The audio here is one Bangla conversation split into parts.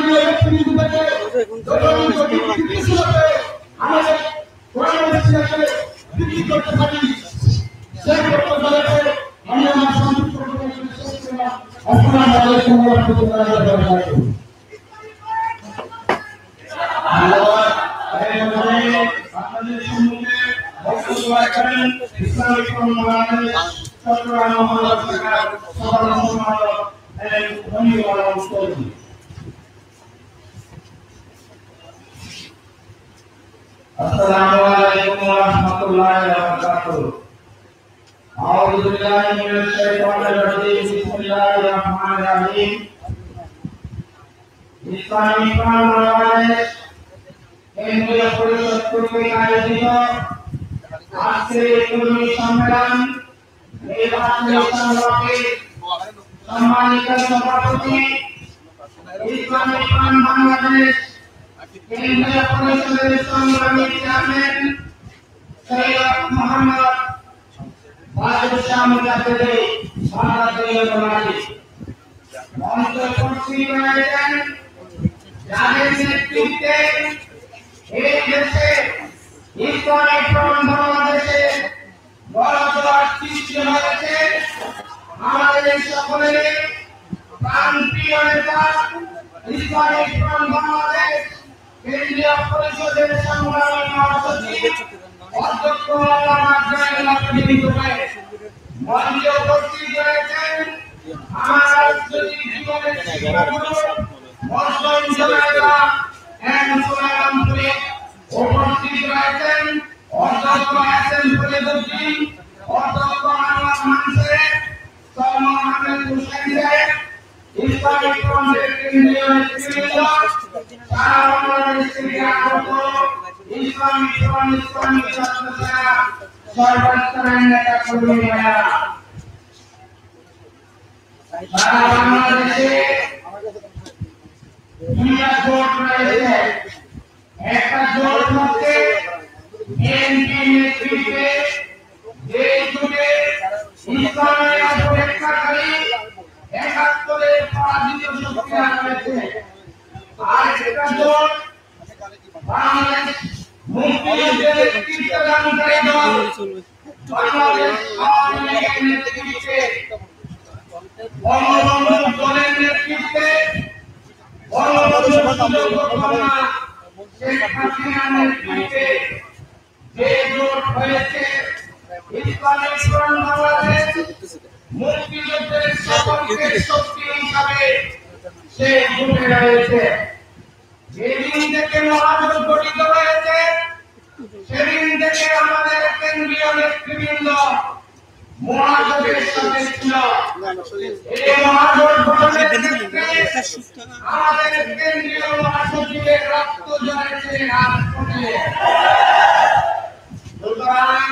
Assalamualaikum warahmatullahi wabarakatuh. A'udzubillahi minasyaitonir rajim. Bismillahirrahmanirrahim. Islamic Bangladesh কেন্দ্রীয় পরিষদ কর্তৃক আয়োজিত আজকের এই কর্মী সম্মেলন নির্বাচনী সংগ্রামে সম্মানিত সভাপতি ইসলামিক বাংলাদেশ কেন্দ্রীয় পরিষদের সংগ্রামী চেয়ারম্যান সৈয়দ মোহাম্মদ বাদশাহ মুজাদ্দিদি বাংলাদেশ মঞ্চে রয়েছেন যাদের নেতৃত্বে এই দেশে ইসলামিক বাংলাদেশে বড় জোয়ার সৃষ্টি হয়েছে। আমাদের সকলের প্রাণপ্রিয় নেতা ইসলামিক বাংলাদেশ কেন্দ্রীয় পরিষদের সংগ্রামী মহাসচিব অধ্যক্ষ মঞ্চে উপস্থিত রয়েছেন আমার রাজনৈতিক জীবনের শিক্ষাগুরু মুসলিম জনতা সুনামপুরে উপস্থিত রয়েছেন অধ্যক্ষ আছেন ফরিদুদ্দিন, অধ্যক্ষ আনোয়ার মানসুর, সলমান আহমেদ হুসেন সাহেব, ইসলামিক ফ্রন্টের কেন্দ্রীয় নেতৃবৃন্দ, সারা বাংলাদেশ থেকে আগত ইসলামিক ফ্রন্ট ইসলামিক ছাত্ররা, সর্বস্তরের নেতা কর্মীরা, সারা বাংলাদেশে দুইটা জোট রয়েছে। একটা জোট হচ্ছে বিএনপি নেতৃত্বে যে জোটে ইসলামের অপেক্ষাকারী ৭১-এর পরাজিত শক্তিরা রয়েছে। আর একটা জোট বাংলাদেশ মুক্তিযুদ্ধের নেতৃত্বদানকারী দল বাংলাদেশ আওয়ামী লীগের নেতৃত্বে, বঙ্গবন্ধু দলের নেতৃত্বে, বঙ্গবন্ধু শেখ হাসিনার নেতৃত্বে যে জোট হয়েছে ইসলামিক ফ্রন্ট বাংলাদেশ মুক্তিযুদ্ধের সকলকে শক্তি হিসাবে সেই জোটে রয়েছে। যেদিন থেকে মহাজোট গঠিত হয়েছে সেদিন থেকে আমাদের কেন্দ্রীয় নেতৃবৃন্দ মহাজোটের সাথে ছিল। এই মহাজোট গঠনের ক্ষেত্রে আমাদের কেন্দ্রীয় মহাসচিবের রক্ত ঝরেছে রাজপথে। সুতরাং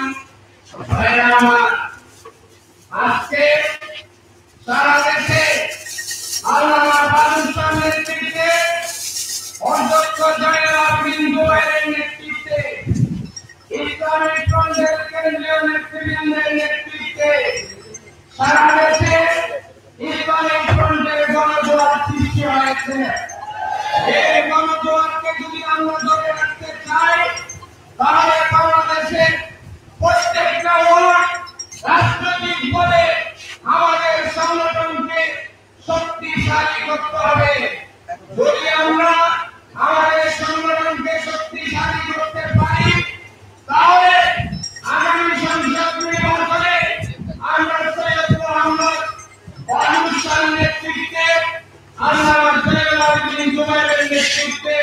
আজকে সারা দেশে আল্লামা বাদশাহ নেতৃত্বে, অধ্যক্ষ জয়নাল বিন্দুয়ের নেতৃত্বে, ইসলামিক ফ্রন্টের কেন্দ্রীয় নেতৃবৃন্দের নেতৃত্বে সারা দেশে ইসলামিক ফ্রন্টের গণজোয়ার সৃষ্টি হয়েছে। এই গণজোয়ারকে যদি আমরা ধরে রাখতে চাই তাহলে বাংলাদেশে প্রত্যেকটা ওয়ার্ড রাজনৈতিক বলে আমাদের সংগঠনকে শক্তিশালী করতে হবে। যদি আমরা আমাদের সংগঠনকে শক্তিশালী করতে পারি তাহলে আগামী সংসদ নির্বাচনে আমরা সৈয়দ মোহাম্মদ বাদশাহর নেতৃত্বে, আল্লামা জয়নাল বিন্দুয়ের নেতৃত্বে,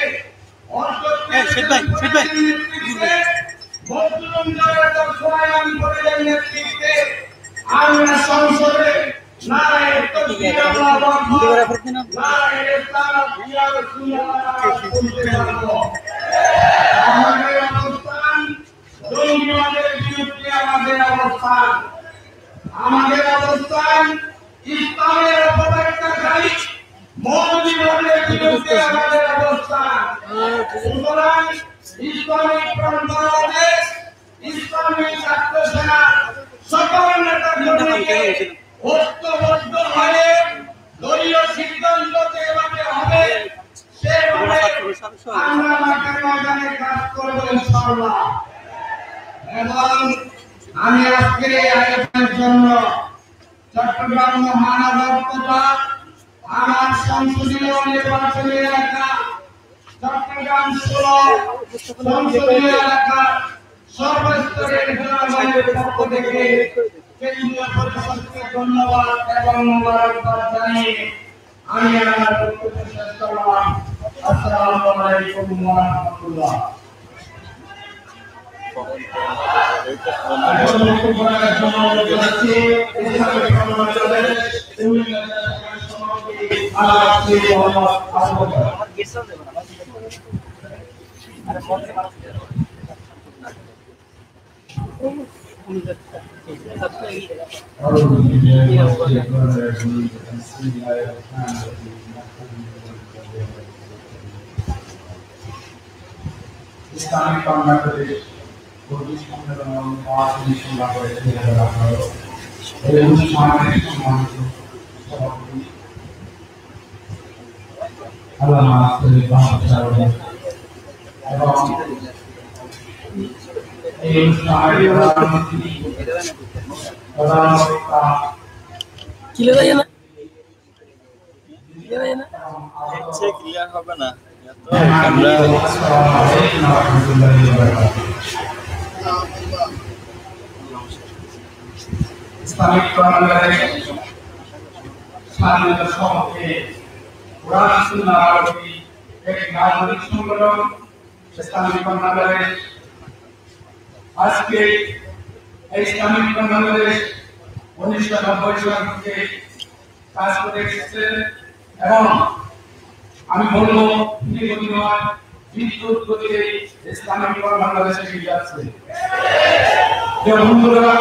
নেতৃত্বে আমরা সংসদে নারায়ে তাকবীর আল্লাহু আকবার, নারায়ে রিসালাত ইয়া রাসূলুল্লাহ। আমাদের অবস্থান জঙ্গিবাদের বিরুদ্ধে, আমাদের অবস্থান ইসলামের অপব্যবহারকারী মৌলবাদের বিরুদ্ধে আমাদের অবস্থান। সুতরাং ইসলামিক ফ্রন্ট বাংলাদেশ, ইসলামিক ছাত্র সেনা সকল নেতা কর্মীকে ঐক্যবদ্ধ হয়ে দলীয় সিদ্ধান্ত যেভাবে হবে আমরা মাঠে ময়দানে কাজ করব ইনশাআল্লাহ। এবং আমি আজকে আয়োজনের জন্য চট্টগ্রাম মহানগর তথা আমার সংসদীয় নির্বাচনী এলাকা চট্টগ্রাম 16 সংসদীয় এলাকা সর্বস্তরের জনগণের পক্ষ থেকে কেন্দ্রীয় পরিষদকে ধন্যবাদ এবং মোবারকবাদ জানিয়ে আমি আমার বক্তব্য শেষ করলাম। আসসালামু আলাইকুম ওয়া রাহমাতুল্লাহ। Islamic Bangladesh Buddhist সম্মেলন মহাসমিতি করেছে এই অনুষ্ঠানের সম্মানিত সভাপতি আল্লামা সৈয়দ মোহাম্মদ সাহেব এবং এই অনুষ্ঠানের প্রধান বক্তা ক্লিয়ার হবে না ইসলামিক বাংলাদেশ স্বাধীনতা সমাজে কোরআন সুন্নাহ আলোকে এক নাগরিক সংগঠন ইসলামিক বাংলাদেশ আজকে ইসলামিক বাংলাদেশ 1990 সাল থেকে কাজ করে এসেছে এবং আমি বলবো বিদ্যুৎ গতিতে ইসলামিক বাংলাদেশে এগিয়ে যাচ্ছে। বন্ধুরা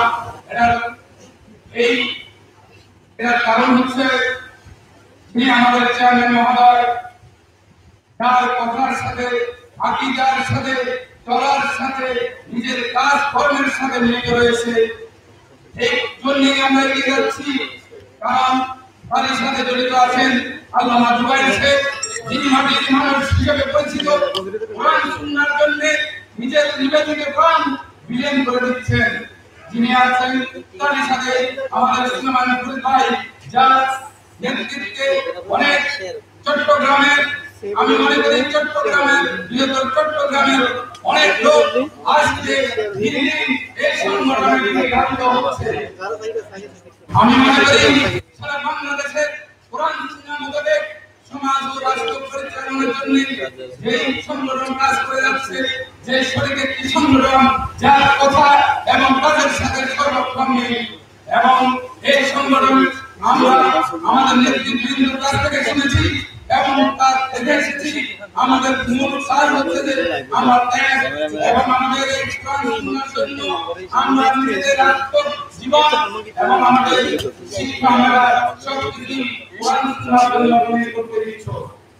এটার কারণ হচ্ছে তিনি আমাদের চেয়ারম্যান মহোদয় তার কথার সাথে আকীদার সাথে চলার সাথে নিজের কাজ কর্মের সাথে মিলিত রয়েছে। এই জন্যই আমরা এগিয়ে যাচ্ছি, কারণ তার সাথে জড়িত আছেন আল্লামা জুবাইর শেখ, যিনি মাটির মানুষ হিসেবে পরিচিত, কোরআন সুন্নাহর জন্য নিজের নিবেদিত প্রাণ বিলীন করে দিচ্ছেন। যিনি আছেন তার সাথে আমাদের সুলেমান ভাই, যার নেতৃত্বে অনেক চট্টগ্রামের, আমি মনে করি চট্টগ্রামের বৃহত্তর চট্টগ্রামের অনেক লোক আজকে দিন দিন এই সংগঠনের দিকে ধাবিত হচ্ছে। আমি মনে করি সারা বাংলাদেশের কোরআন সুন্নাহ মোতাবেক সমাজ ও রাষ্ট্র পরিচালনার জন্য এই সংগঠন কাজ করে যাচ্ছে, যে শরীরে একটি সংগঠন যার কথা এবং কাজের সাথে সর্বক্ষণ নেই। এবং এই সংগঠন আমরা আমাদের নেতৃবৃন্দের কাছ থেকে শুনেছি এবং তার দেখে এসেছি। আমাদের মূল কাজ হচ্ছে যে আমরা ত্যাগ এবং আমাদের এই কোরআন সুন্নাহর জন্য আমরা নিজেদের জীবন এবং আমাদের শিক্ষা আমরা সবকিছু কোরআন সুন্নাহর জন্য অর্পণ করতে দিচ্ছি।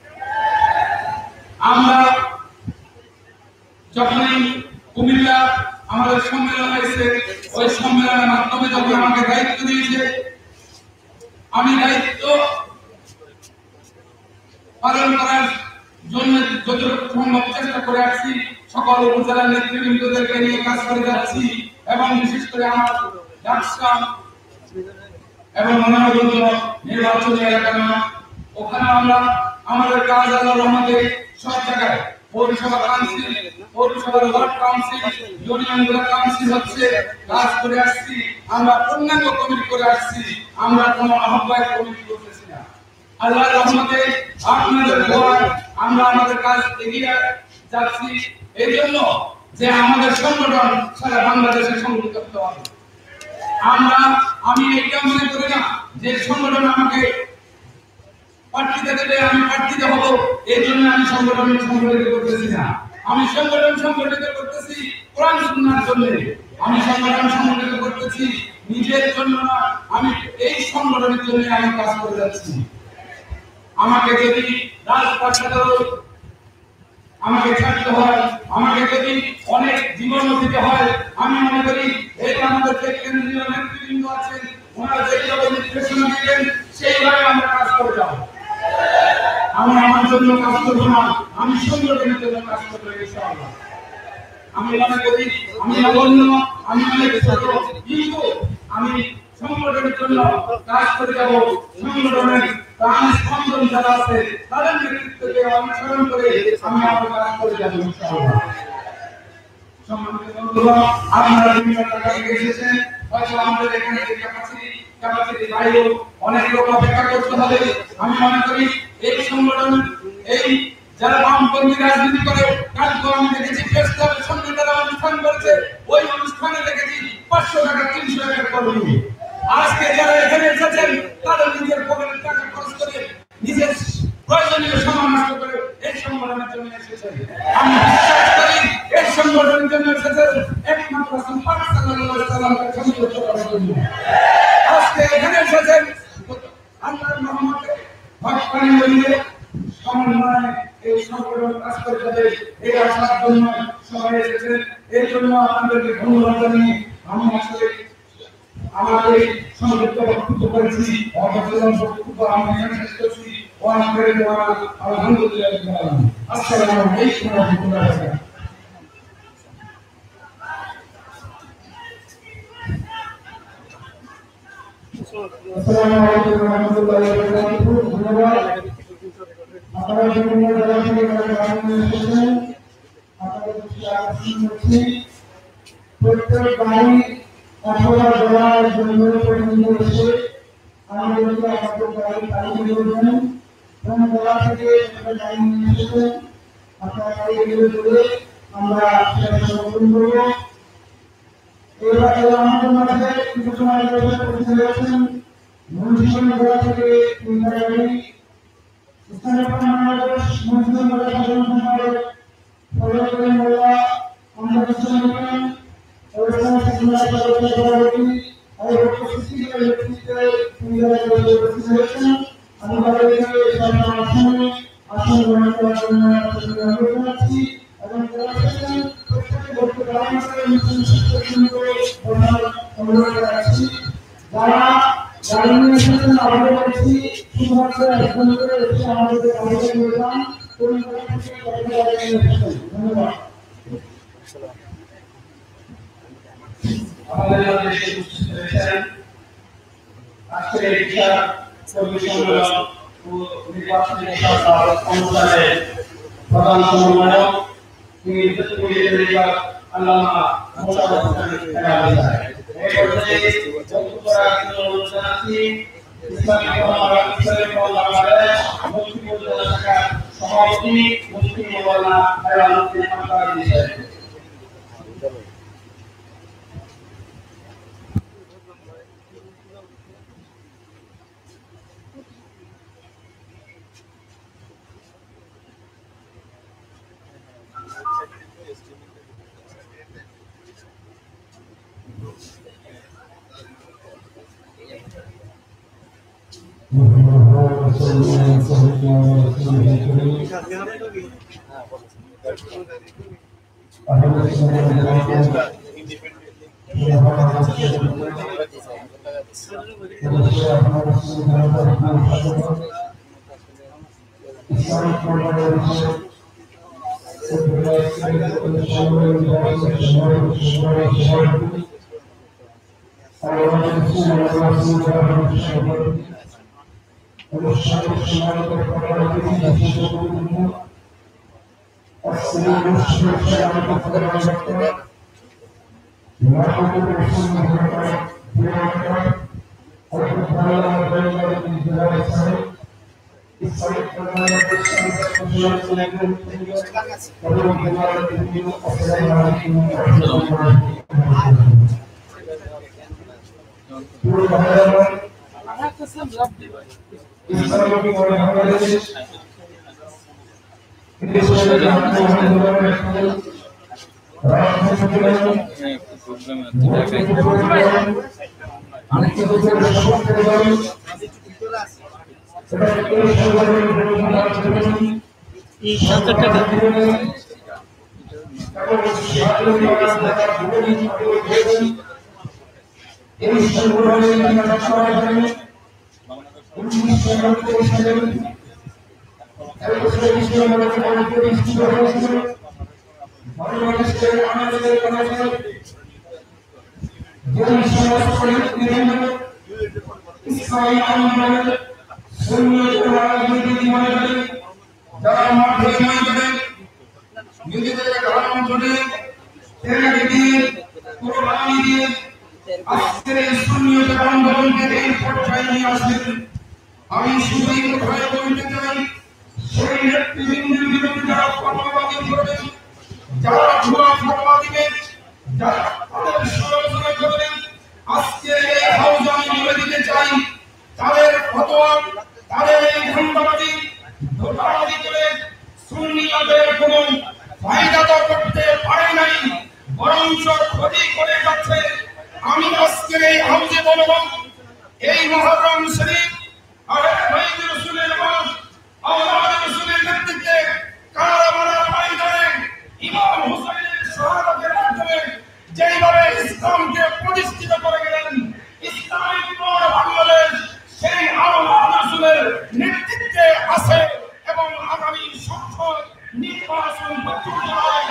আমরা যখনই কুমিল্লা আমাদের সম্মেলন হয়েছে, ওই সম্মেলনের মাধ্যমে যখন আমাকে দায়িত্ব দিয়েছে, আমি দায়িত্ব পালন করার জন্য যতটুকু সম্ভব চেষ্টা করে আসছি। সকল উপজেলা নেতৃবৃন্দদেরকে নিয়ে কাজ করে যাচ্ছি এবং বিশেষ করে আমার ডাকসা এবং মনোনয়ন নির্বাচনী এলাকা, ওখানে আমরা আমাদের কাজ আল্লাহর রহমতে সব জায়গায় পৌরসভা কাউন্সিল, পৌরসভার ওয়ার্ড কাউন্সিল, ইউনিয়ন কাউন্সিল হচ্ছে কাজ করে আসছি। আমরা পূর্ণাঙ্গ কমিটি করে আসছি, আমরা কোনো আহ্বায়ক কমিটি করতেছি না। আল্লাহর রহমতে আপনাদের দোয়ায় আমরা আমাদের কাজ এগিয়ে যাচ্ছি, এই জন্য যে আমাদের সংগঠন সারা বাংলাদেশে সংগঠিত হতে হবে। আমি এটা মনে করি না যে সংগঠন আমাকে প্রার্থীতে দেবে, আমি প্রার্থীতে হব, এই জন্য আমি সংগঠন সংগঠিত করতেছি না। আমি সংগঠন সংগঠিত করতেছি কোরআন সুন্নাহর জন্য। আমি সংগঠন সংগঠিত করতেছি নিজের জন্য না, আমি এই সংগঠনের জন্য আমি কাজ করে যাচ্ছি। আমাকে যদি রাজপথে আমাকে ছাড়তে হয়, আমাকে যদি অনেক জীবন দিতে হয়, আমি মনে করি এই আমাদের যে কেন্দ্রীয় নেতৃবৃন্দ আছেন, ওনারা যেভাবে নির্দেশনা দিবেন সেইভাবে আমরা কাজ করে যাব। আমি আমার জন্য কাজ করবো না, আমি সংগঠনের জন্য কাজ করবো ইনশাআল্লাহ। আমি মনে করি আমি নগণ্য, আমি অনেক ছোট, কিন্তু আমি সংগঠনের জন্য কাজ করে যাব। সংগঠনের প্রাণ স্পন্দন যারা আছে তাদের নেতৃত্বকে অনুসরণ করে আমি আমার কাজ করে যাব ইনশাআল্লাহ। সম্মানিত বন্ধুরা, আপনারা বিভিন্ন জায়গা থেকে এসেছেন, হয়তো আমাদের এখানে ক্যাপাসিটি বাইরেও অনেক লোক অপেক্ষা করতে হবে। আমি মনে করি এই সংগঠন, এই যারা বামপন্থী রাজনীতি করে, কালকে আমি দেখেছি প্রেস ক্লাবের সামনে তারা অনুষ্ঠান করেছে, ওই অনুষ্ঠানে দেখেছি 500 টাকা 300 টাকা কর্মী। আজকে যারা এখানে এসেছেন তারা নিজের পকেটের টাকা খরচ করে নিজের প্রয়োজনীয় সময় নষ্ট করে এই সংগঠনের জন্য এসেছেন। আমি বিশ্বাস করি এই সংগঠনের জন্য এসেছেন একমাত্র রাসূল পাক সাল্লাল্লাহু আলাইহি ওয়াসাল্লামের সন্তুষ্ট করার জন্য। আজকে এখানে এসেছেন আল্লাহর রহমতে ভক্তানি বলিয়ে সমন্বয়ে এই সংগঠন কাজ করে যাবে এই আশার জন্য সবাই এসেছেন। এর জন্য আপনাদেরকে ধন্যবাদ জানিয়ে আমি আসলে আমাদের সংযুক্ত বক্তব্য করেছি, অবসর বক্তব্য আমি এখানে শেষ করছি। আলহামদুলিল্লাহ, আসসালামু আলাইকুম ওয়া রাহমাতুল্লাহি ওয়া বারাকাতুহু। আসসালামু আলাইকুম ওয়া রাহমাতুল্লাহি ওয়া বারাকাতুহু। ধন্যবাদ। আপনারা বিভিন্ন জায়গা থেকে এসেছেন, আপনাদের দৃষ্টি আকর্ষণ করছি প্রত্যেক বাড়ি অথবা জেলার জন্য পর্যন্ত এসে আমাদেরকে আমাদের গাড়ি তালিকা করবেন এবং জেলা থেকে গাড়ি নিয়ে এসেছেন আপনারা গাড়ি এগুলো করে আমরা সেটা সমর্থন করবো। এবার আমাদের মাঝে কিছু সময় পরিচয় হয়েছেন মুন্সিগঞ্জ জেলা থেকে 3টা গাড়ি, ইসলামিক বাংলাদেশ মুসলিম সাধারণ সম্পাদক ফজলুল মোল্লা আমাদের সঙ্গে অবস্থান সভাপতি আর উপস্থিত নেতৃত্বে উপস্থিত হয়েছেন। আমি তাদেরকে আসন গ্রহণ করার জন্য অনুরোধ জানাচ্ছি এবং প্রত্যেকে বক্তব্য প্রদান করে অনুরোধ জানাচ্ছি। যারা গাড়ি নিয়ে এসেছেন আমাদের বলছি শুধুমাত্র একজন করে এসে আমাদের গাড়িতে নিয়ে যান। ধন্যবাদ। আমাদের দেশে উপস্থিত হয়েছেন আজকের এই বিশাল কর্মী সম্মেলন ও নির্বাচনী অনুষ্ঠানের প্রধান সমন্বয়ক আল্লামা মোশাররফ হোসেন খেলাফি। এই পর্যায়ে বক্তব্য রাখার জন্য অনুরোধ জানাচ্ছি ইসলামিক বাংলাদেশ মুসলিম জেলা শাখার সভাপতি মুফতি মাওলানা হায়াতুদ্দিন আনসারী সাহেব। বাংলাদেশের আমাদের কলেজের যে সমস্ত নেতৃবৃন্দ ইসলামী আন্দোলনের সুন্নিয়ত রাজনীতি মণ্ডলী যারা মাঠে ময়দানে নিজেদের ধারণ করে কোরবানি দিয়ে আজকের এই সুন্নিয়ত আন্দোলনকে এই পর্যায়ে নিয়ে আসেন। আমি শুধু এই কথাই বলতে চাই, সেই নেতৃবৃন্দের বিরুদ্ধে যারা ফতোয়াবাজি করবেন, যারা ভুয়া ফতোয়া দিবেন, যারা তাদের সমালোচনা করবেন, আজকে এই হাউজে আমি বলে দিতে চাই, তাদের ফতোয়া, তাদের এই ধান্দাবাজি, ধোঁকাবাজি করে সুন্নিয়তের কোনো ফায়দা তো করতে পারে নাই, বরঞ্চ ক্ষতি করে যাচ্ছে। আমি আজকের এই হাউজে বলব, এই মুহররম শরীফ আর শহীদ রাসূলের নামাজ আওলাদ রাসূলের নেতৃত্বে কারাবালার ময়দানে ইমাম হুসাইনের শাহাদাতের মাধ্যমে যেইভাবে ইসলামকে প্রতিষ্ঠিত করে গেলেন, ইসলামিক বাংলাদেশ সেই আওলাদ রাসূলের নেতৃত্বে আছে এবং আগামী সংসদ নির্বাচন পর্যন্ত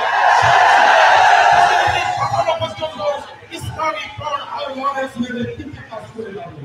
ইসলামিক আওলাদ রাসূলের নেতৃত্বে কাজ করে যাবে।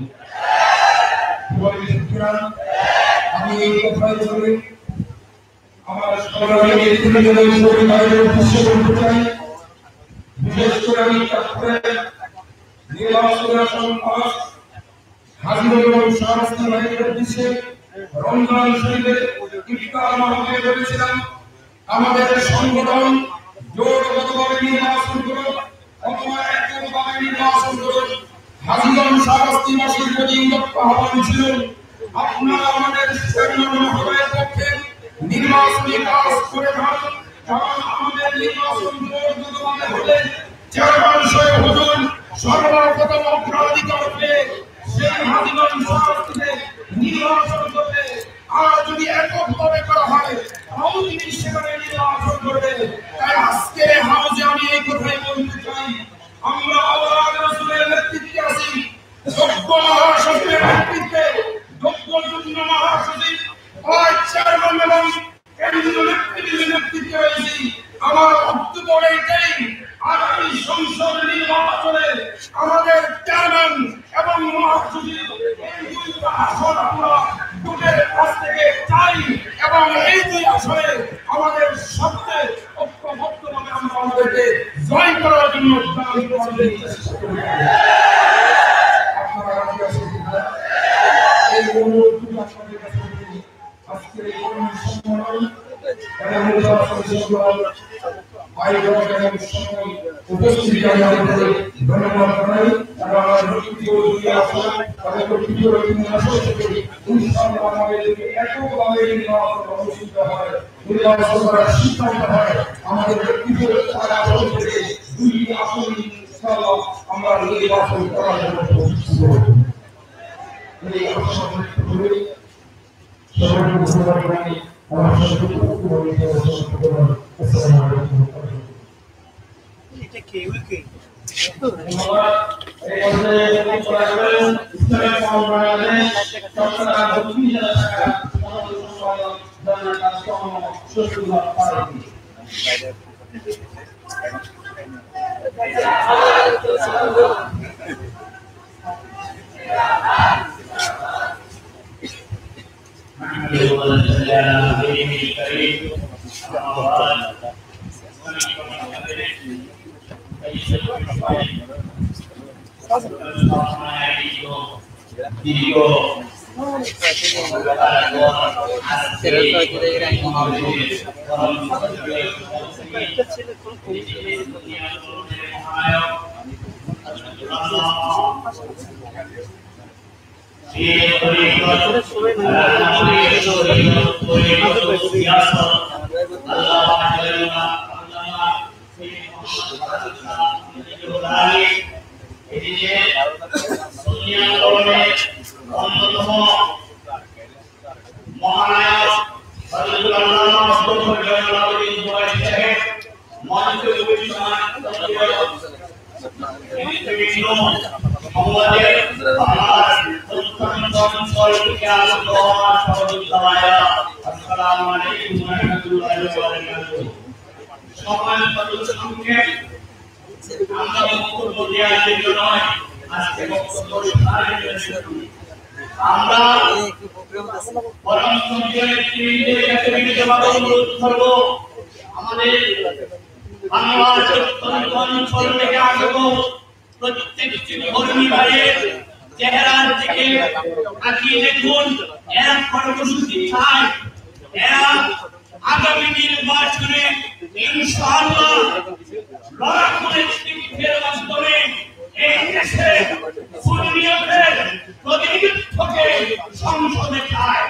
আমি এই কথাই বলি, আমার সরকারি নেতৃবৃন্দের পরিবারের উদ্দেশ্য করতে চাই। বিশেষ করে আমি চট্টগ্রামের নির্বাচন পাস হাজির এবং শাহরাস্তি ভাইয়ের উদ্দেশ্যে রমজান শরীফের ইফতার মাহফিলে বলেছিলাম, আমাদের সংগঠন জোরবদ্ধভাবে নির্বাচন করুন অথবা এককভাবে নির্বাচন করুন। হাজিগঞ্জ শাহরাস্তিবাসীর প্রতি আহ্বান ছিল, আপনারা আমাদের চেয়ারম্যান মহোদয়ের পক্ষে নির্বাচনী কাজ করে যান, কারণ আমাদের নির্বাচন জোরবদ্ধভাবে হলে চেয়ারম্যান সাহেব হুজুর সর্বপ্রথম অগ্রাধিকার পেয়ে সেই হাজিগঞ্জ শাহরাস্তিতে নির্বাচন করবে। আর যদি এককভাবে করা হয় তাও তিনি সেখানে নির্বাচন করবে। তাই আজকে হাউজে আমি এই কথাই বলতে চাই, আমরা আওলাদ রাসূলের নেতৃত্বে আছি, যোগ্য মহাসচিবের নেতৃত্বে, যোগ্য যুগ্ম মহাসচিব ভাইস চেয়ারম্যান এবং কেন্দ্রীয় নেতৃত্বের নেতৃত্বে রয়েছি। আমার বক্তব্য এইটাই, আগামী সংসদ নির্বাচনে আমাদের চেয়ারম্যান এবং মহাসচিব এই দুইটা আসন আমরা দুটের কাছ থেকে চাই এবং এই দুই আসনে আমাদের সবচেয়ে ঐক্যবদ্ধভাবে আমরা আমাদেরকে জয় করার জন্য চেষ্টা করি। আপনারা রাজি আছেন কিনা? এই অনুরোধটুকু আপনাদের কাছে করি। আজকের এই সম্মেলন উপস্থিতি আমাদের ধন্যবাদ জানাই এবং আমার এককভাবে নির্বাচন অনুষ্ঠিত হয়, নির্বাচন করার সিদ্ধান্ত হয়, আমাদের ব্যক্তিগত দুই আসন আমরা নির্বাচন করার জন্য এটা কে উইকে আসসালামু আলাইকুম ওয়া রাহমাতুল্লাহি ওয়া বারাকাতুহু। সকাল সঙ্গে আমরা বক্তব্য দেওয়ার জন্য নয়, আজকে বক্তব্য শোনার জন্য আমরা পরম সম্মানের টিমদের কাছে বিনীতভাবে অনুরোধ করব, আমাদের বাংলার অত্যন্ত অঞ্চল থেকে আগত প্রত্যেকটি কর্মী ভাইয়ের চেহারার দিকে তাকিয়ে দেখুন। এরা কর্মসূচি চায়, এরা আগামী নির্বাচনে ইনশাআল্লাহ লড়াকু নেতৃত্বের মাধ্যমে এই দেশে সুন্নিয়তের প্রতিনিধিত্বকে সংসদে চায়।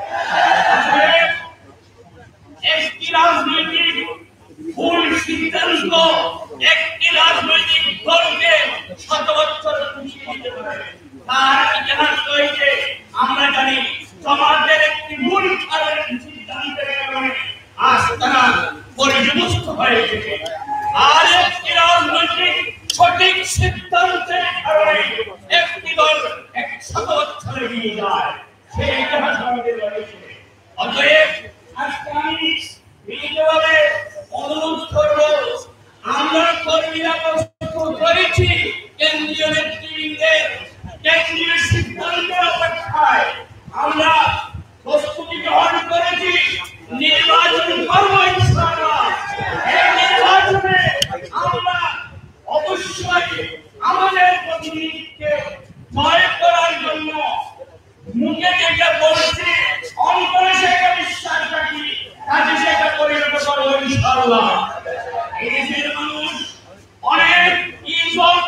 একটি রাজনৈতিক ভুল সিদ্ধান্ত একটি রাজনৈতিক দলকে শত বছর পিছিয়ে দিতে পারে। তার ইতিহাস রয়েছে, আমরা জানি সমাজের একটি ভুল সিদ্ধান্তের কারণে আজ তারা পর্যবস্ত হয়েছে, আর একটি রাজনৈতিক সঠিক সিদ্ধান্তের কারণে একটি দল 100 বছর এগিয়ে যায়। সেই ইতিহাস আমাদের রয়েছে। অতএব আজকে আমি বিনীতভাবে অনুরোধ করব, আমরা কর্মীরা প্রস্তুত করেছি কেন্দ্রীয় নেতৃবৃন্দের কেন্দ্রীয় সিদ্ধান্তের অপেক্ষায় আমরা প্রস্তুতি গ্রহণ করেছি। নির্বাচন করব ইনশাআল্লাহ। এই নির্বাচনে আমরা অবশ্যই আমাদের প্রতিনিধিকে জয় করার জন্য মুখে যেটা বলছি, অন্তরে সেটা বিশ্বাস রাখি, কাজে সেটা পরিণত করব ইনশাআল্লাহ। এই দেশের মানুষ অনেক ইজ্জত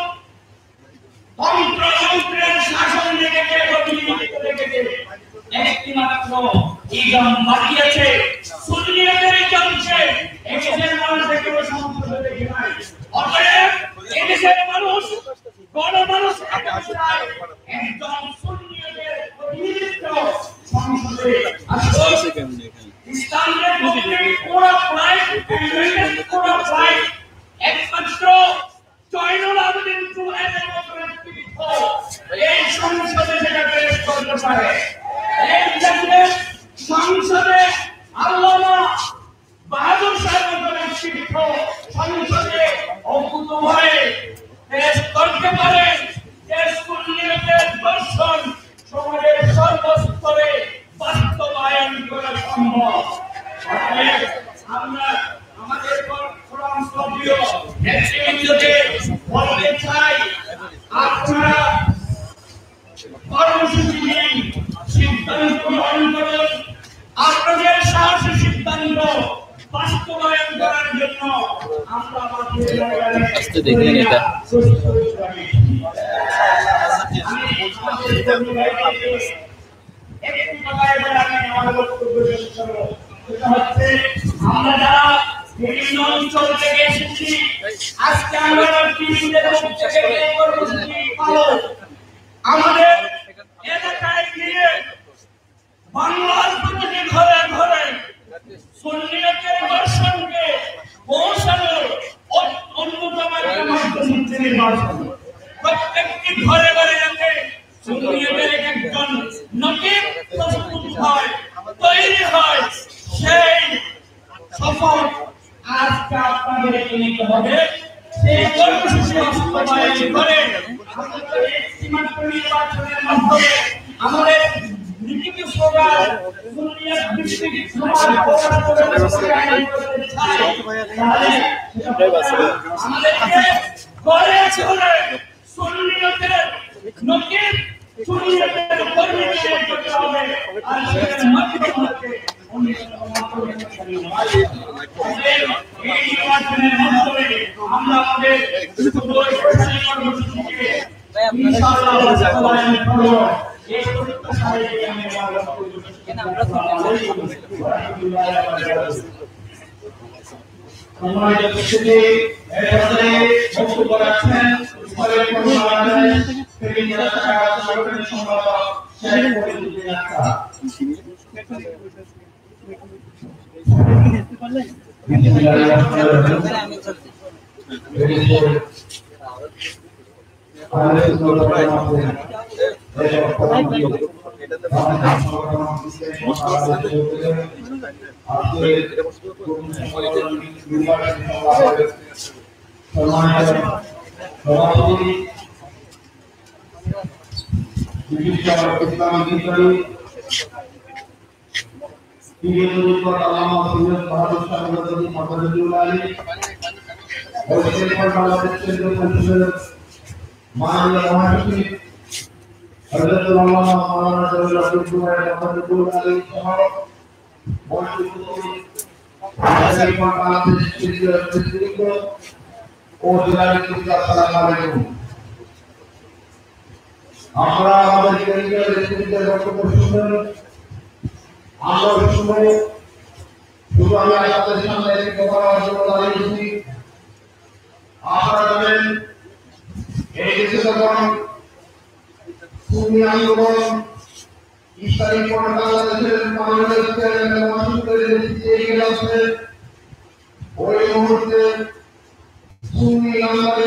তন্ত্রের শাসন দেখেছে, প্রতিনিধিত্ব দেখেছে, একটি মাত্র ইজাম বাকি আছে, সুন্নিয়তের ইজামকে এই দেশের মানুষ কেউ সংসদে দেখে নাই। অতএব এই দেশের মানুষ গণমানুষ একজন সুন্নিয়তের প্রতিনিধিত্ব সংসদে আসুন। ইসলামের পক্ষে পুরো প্রায় একমাত্র জয়নুল আবেদিন চৌধুরীর মতো নেতৃত্ব এই সংসদে সেটা পেশ করতে পারে। এই দেশের সংসদে আল্লামা বাহাদুর সাহেবের মতো নেতৃত্ব সংসদে অকুতোভয়ে পেশ করতে পারে। দেশ সুন্নিয়তের দর্শন সমাজের সর্বস্তরে বাস্তবায়ন করা সম্ভব। আমরা আমাদের প্রিয় নেতৃবৃন্দকে বলতে চাই, আপনারা কর্মসূচি নিন, সিদ্ধান্ত গ্রহণ করুন। আপনাদের সাহসী সিদ্ধান্ত বাস্তবায়ন করার জন্য আমরা আমরা যারা বিভিন্ন অঞ্চল থেকে এসেছি, আজকে আমরা আমাদের এলাকায় গিয়ে বাংলার প্রতিটি ঘরে ঘরে সুন্নিয়তের দর্শনকে পৌঁছানোর অন্যতম একটা মাধ্যম হচ্ছে নির্বাচন। প্রত্যেকটি ঘরে ঘরে যাতে সুন্নিয়তের একজন নকিব প্রস্তুত হয়, তৈরি হয়, সেই সফল আজকে আপনাদেরকে নিতে হবে। সেই কর্মসূচি বাস্তবায়ন করে আমাদের একটিমাত্র নির্বাচনের মাধ্যমে আমাদের লিখিত স্লোগান সুন্নিয়ত ভিত্তিক সমাজ গঠন করতে চাই। আমাদেরকে ঘরে ঘরে সুন্নিয়তের নকিব, সুন্নিয়তের কর্মী তৈরি করতে হবে। আর সেটার মাধ্যমে এই নির্বাচনের মাধ্যমে আমরা আমাদের কর্মসূচিকে ইনশাআল্লাহ বাস্তবায়ন করব। এই প্রত্যাশায় আমি বক্তব্য রাখছেন আমরা আমাদের কেন্দ্রীয় নেতৃত্বের বক্তব্য শুনবেন। আমরা শুনবো শুধু আমি আপনাদের সামনে বলার জন্য দাঁড়িয়েছি। আপনারা জানেন এই দেশে যখন সুন্নি আন্দোলন ইসলামিক বাংলাদেশের বাংলাদেশ এগিয়ে যাচ্ছে, ওই মুহূর্তে সুন্নি বাংলাদেশ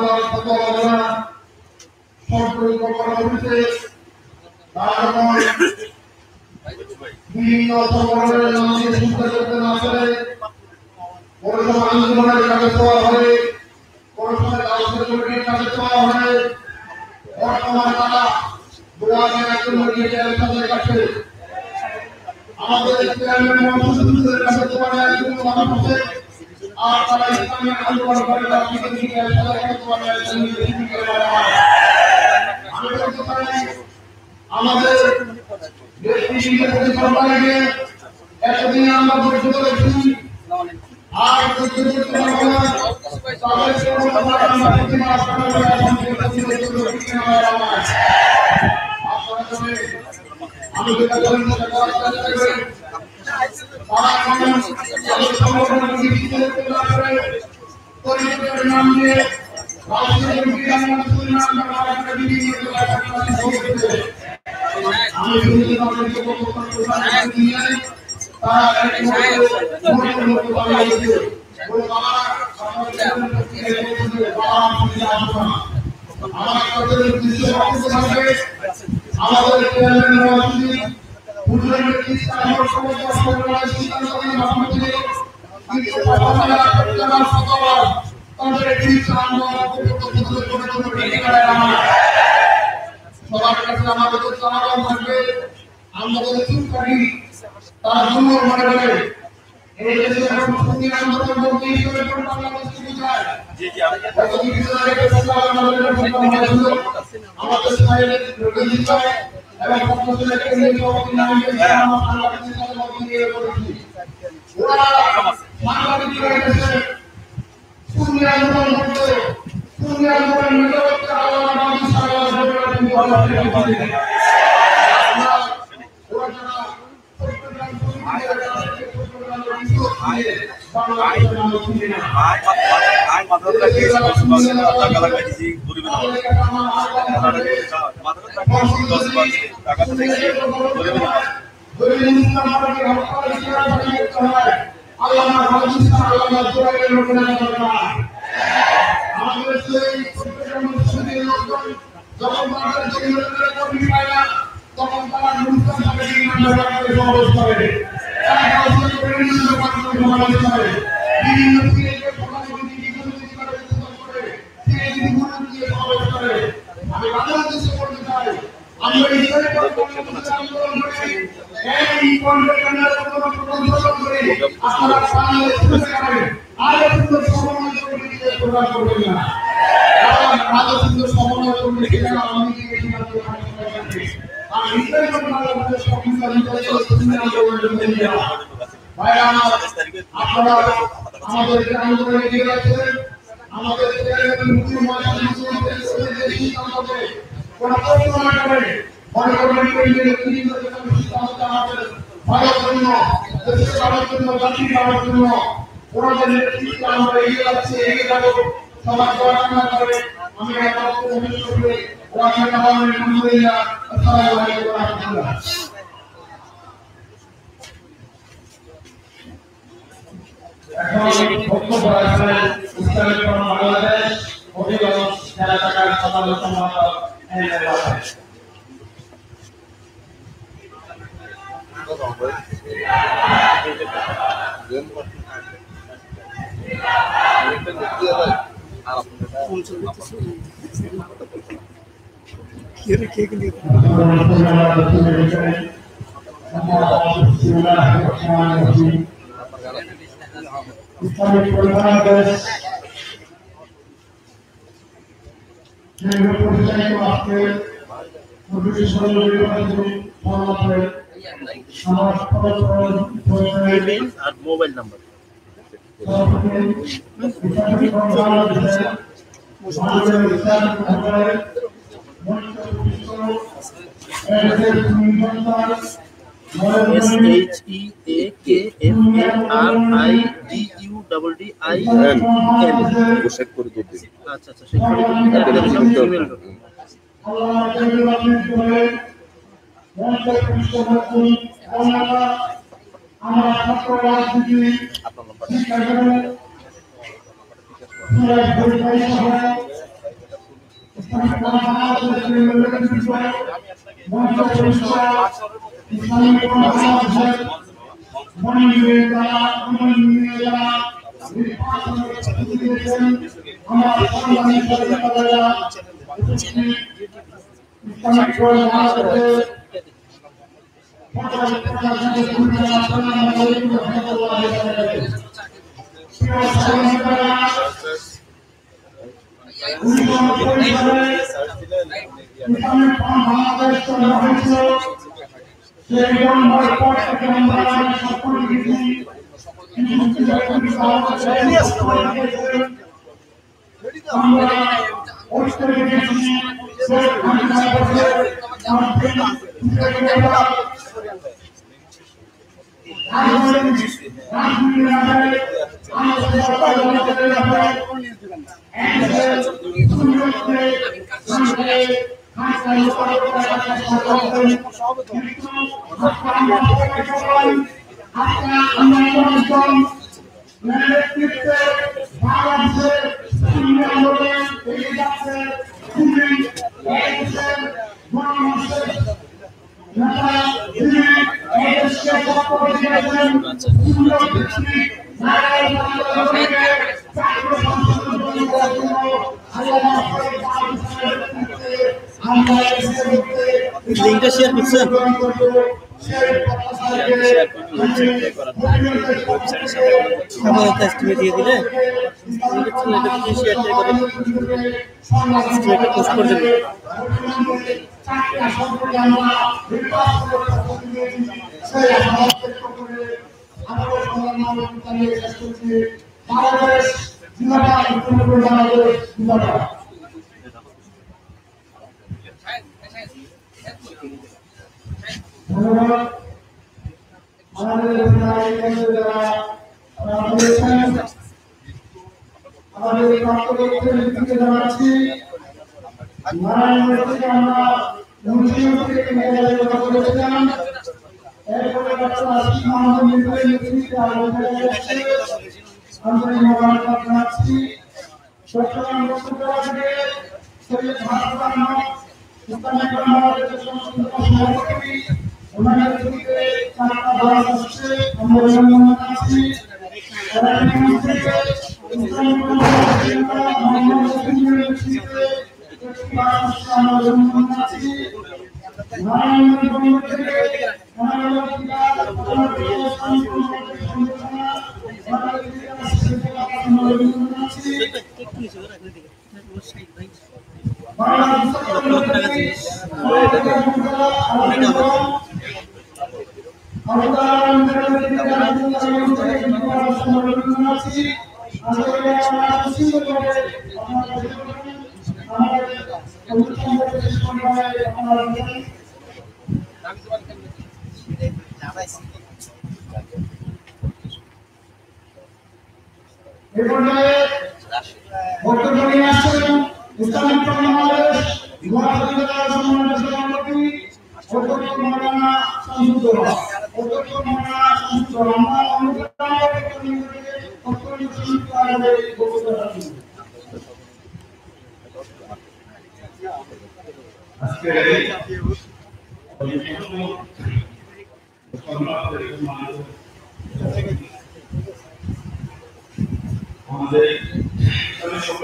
সম্পর্ক করা হয়েছে। তারপর বিভিন্ন সংগঠনের নামে চিন্তা করতে না পারে কোন সময় আন্দোলনের কাছে দেওয়া হয়, কোন সময় কাউন্সিল কমিটির কাছে দেওয়া হয়। বর্তমানে তারা দোয়ারের একজন তাদের কাছে আমাদের চেয়ারম্যান মহাসচিবের কাছে দোয়ারের একজন মানুষ আছে। আর তারা ইসলামী আন্দোলন করে আমি বলতে পারি আমাদের সরকারকে এতদিন আমরা ধৈর্য করেছি, আর ধৈর্য করতে পারবো না। আমি যেটা বলি পরিচয়ের নাম দিয়ে সবার কাছে আমাদের সমাগম থাকবে। আমরা যদি চুপ করি তার জন্য মনে করে এই দেশের মুসলিম আন্দোলন বলতে হিসেবে বাংলাদেশকে বোঝায়। আমাদের সাইডে এবং ওরা সাংবাদিকরা এসেছে সুন্নি আন্দোলন করতে, সুন্নি আন্দোলন নিরপেক্ষ আলোচনা তখন তারা আমি বাংলাদেশে বলতে চাই আমরা ইসলামিক আন্দোলন করি, এই কন্ট্রাক্টরের প্রতিরোধ করে আপনারা সামনে শুরু করেন। আর কিন্তু সমন্বয় কমিটিতে প্রকাশ করবেন না, কারণ আরো কিন্তু সমন্বয় কমিটি কেন আমি সিদ্ধান্ত করতে আর ইসলামিক বাংলাদেশের সংবিধান আন্দোলনের জন্য ভাই আমার আপনারা আমাদের আন্দোলনে এগিয়ে যাচ্ছেন। আমাদের মুসলিম ভালো জন্য দেশের ভালোর জন্য জাতির ভালোর জন্য ওনাদের নেতৃত্বে আমরা এগিয়ে যাচ্ছি, এগিয়ে যাবো। সবার দোয়া করে আমি আলহামদুলিল্লাহ। আসসালামু আলাইকুম ওয়া রাহমাতুল্লাহ। এখন বক্তব্য রাখবেন ইসলামিক বাংলাদেশ অভিভাবক যারা টাকার সাধারণ সম্পাদক এনএল Email আর মোবাইল নাম্বার SHEAKMARIDUDDIN পোশাক করে দুধ দিন। আচ্ছা আচ্ছা সেই ইমেল লিংকটা শেয়ার করছেন আমার কাস্টমে দিয়ে দিলে শেয়ার করে পোস্ট করে দেবে আমাদের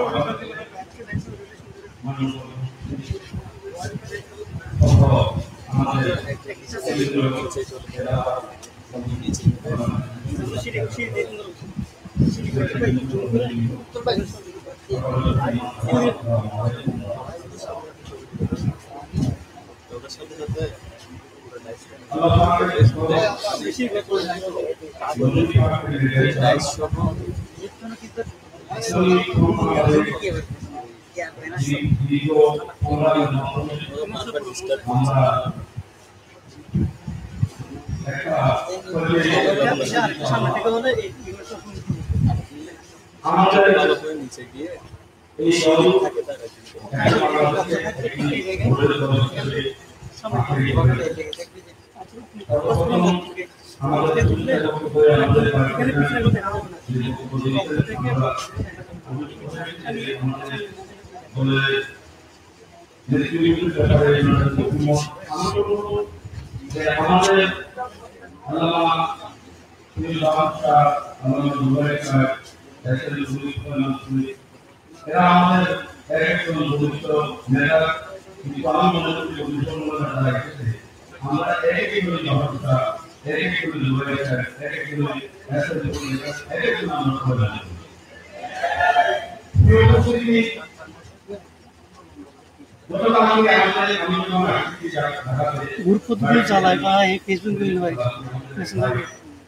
ग्रुप को तो चला है फेसबुक पे भाई मैसेंजर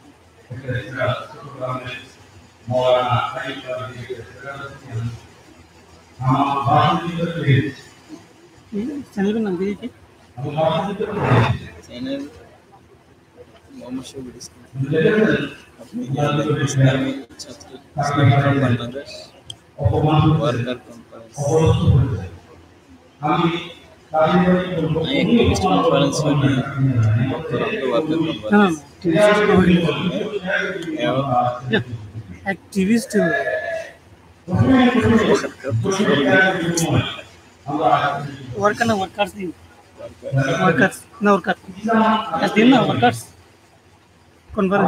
चैनल पे नाम दीजिए चैनल मोहम्मद शोबिर अपने इस्लामी छात्र बांग्लादेश वर्कर एक्टिविस्ट कॉन्फ्रेंस में हाँ एक्टिविस्ट वर्कर ना वर्कर्स दिन वर्कर्स ना वर्कर दिन ना वर्कर्स कॉन्फ्रेंस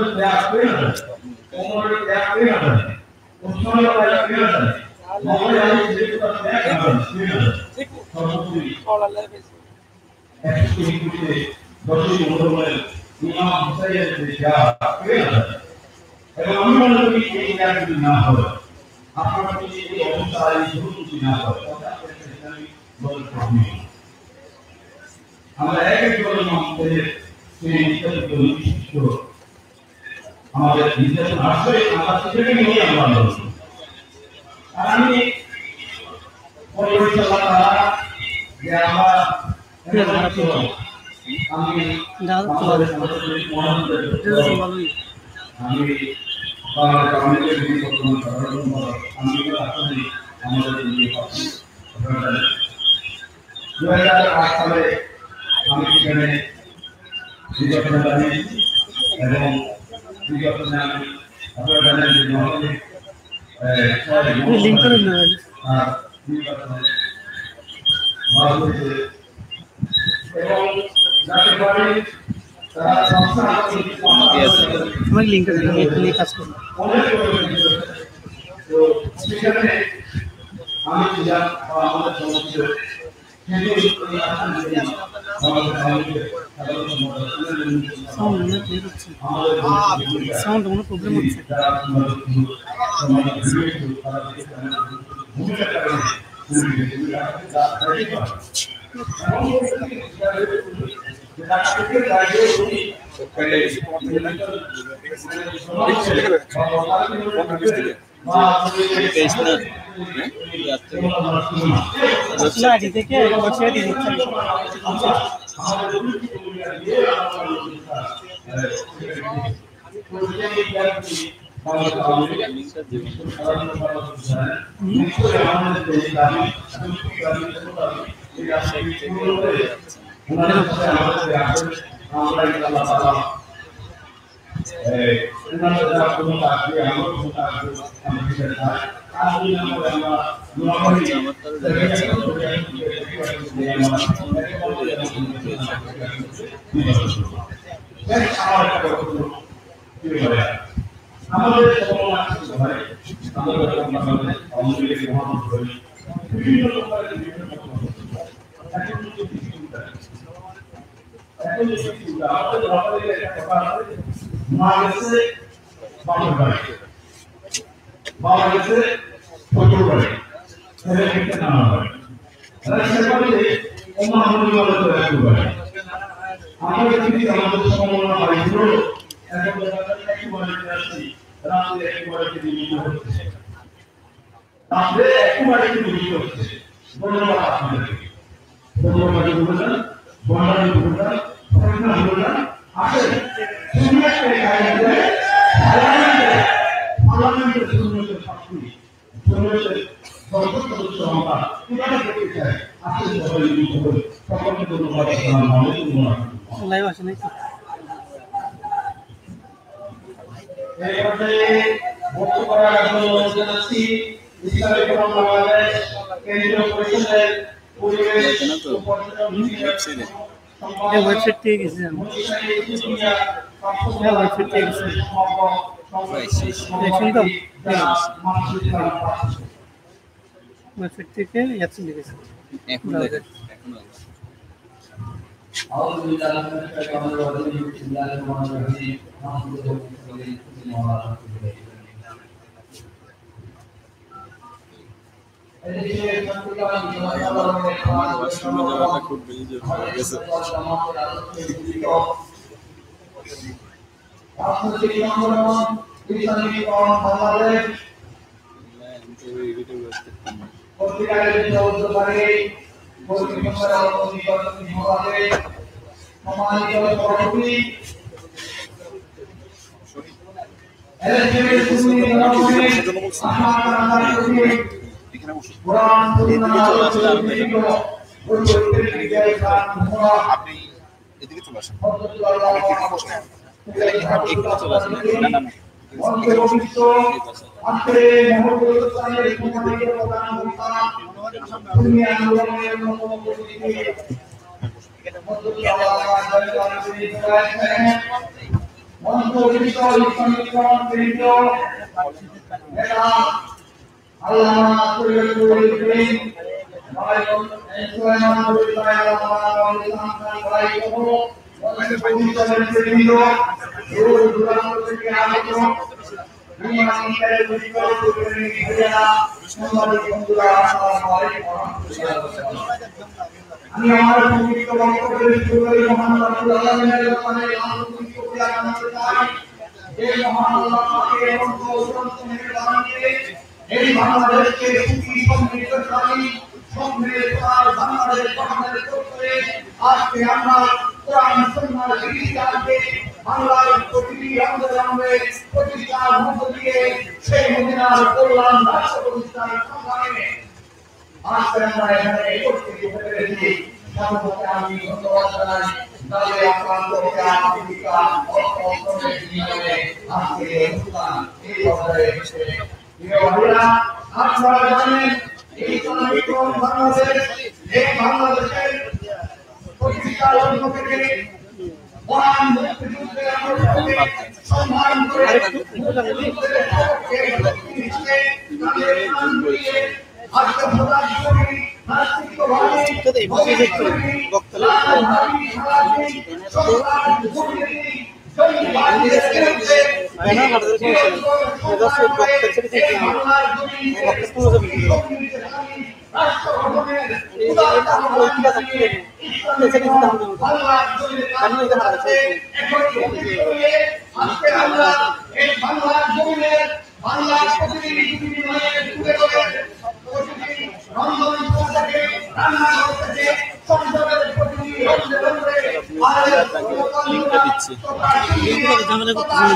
लिंक कर लो मैं लिंक कर दूंगा एक लिंक काज করব তো সেখানে আমি যা আমাদের সমস্ত সাউন্ড না ক্লিয়ার হচ্ছে সাউন্ড কোনো প্রবলেম হচ্ছে লাড়ি থেকে বসে দিয়ে দিচ্ছি আমাদের অন্যকে মহান করি বিভিন্ন প্রকারের বিভিন্ন এখন আমাদের ব্যাপারে একটা কথা আছে মা গেছে বাবার বাড়ি বাবা গেছে শ্বশুর বাড়ি ছেলে গেছে নানা বাড়ি সেবারে ওমা হলি বলে তো একবারে আমরা যদি আমাদের সমন্বয় বাড়িছিল এখন একবারে আসছি রাতে একবারে জীবিত হচ্ছে রাতে একবারে জীবিত হচ্ছে ধন্যবাদ আপনাদেরকে ধন্যবাদ বলবেন বন্ডারি বলবেন প্রশ্ন বলবেন আসেন সুনিয়াকে গাইতে পার্লামেন্টের সুনিয়াকে শাস্তি সুনিয়াকে সর্বোচ্চ আমরা কিভাবে করতে চাই আসলে সবাই মিলে করে সকলকে ধন্যবাদ আসসালামু আলাইকুম লাইভ আসে নাই তো এই পর্যায়ে বক্তব্য করার জন্য জানাচ্ছি ইসলামিক বাংলাদেশ কেন্দ্রীয় পরিষদের পরিবেশ ও পর্যটন এই ওয়েবসাইট থেকে গেছি আমি এই ওয়েবসাইট থেকে গেছি দেখছেন তো ওয়েবসাইট থেকে অ্যাপস লিখেছি এখন أعوذ بالله من الشيطان الرجيم بسم الله الرحمن الرحيم نحمده ওয়াশরুমে যাওয়াটা খুব বেশি হয়ে গেছে আপনি এদিকে চলে আসেন এখানে চলে আসেন না না আমি আমার পবিত্র বক্তব্যের শুরুতেই মহান রাব্বুল আলামিনের ব্যাপারে আন্তরিক শুকরিয়া জানাতে চাই। এই মহান আল্লাহকে এবং অত্যন্ত মেহেরবানিতে এই বাংলাদেশকে সুখী সমৃদ্ধশালী সমৃদ্ধতার বাংলাদেশ গঠনের করতে আজকে আমরা কোরআন সুন্নাহর বিধিকে বাংলার প্রতিটি আন্দোলনে প্রতিষ্ঠার মধ্য দিয়ে সেই মদিনার কল্যাণ রাষ্ট্র প্রতিষ্ঠার সংগ্রামে আজকে আমরা এখানে একত্রিত হতে পেরেছি। সর্বপ্রথমে আমি ধন্যবাদ জানাই তাদের আক্রান্ত আফ্রিকা অর্থের জীবনে আজকে অনুষ্ঠান এই পর্যায়ে এসেছে। প্রিয় ভাইরা, আপনারা জানেন এই ইসলামিক বাংলাদেশ এই বাংলাদেশের প্রতিষ্ঠার লক্ষ্য থেকে মহান মুক্তিযুদ্ধের আন্দোলনকে সম্মান করে মুক্তিযুদ্ধের পক্ষে তাদের প্রাণ দিয়ে আজকে প্রকাশ করি নাস্তিকভাবে ঝামেলা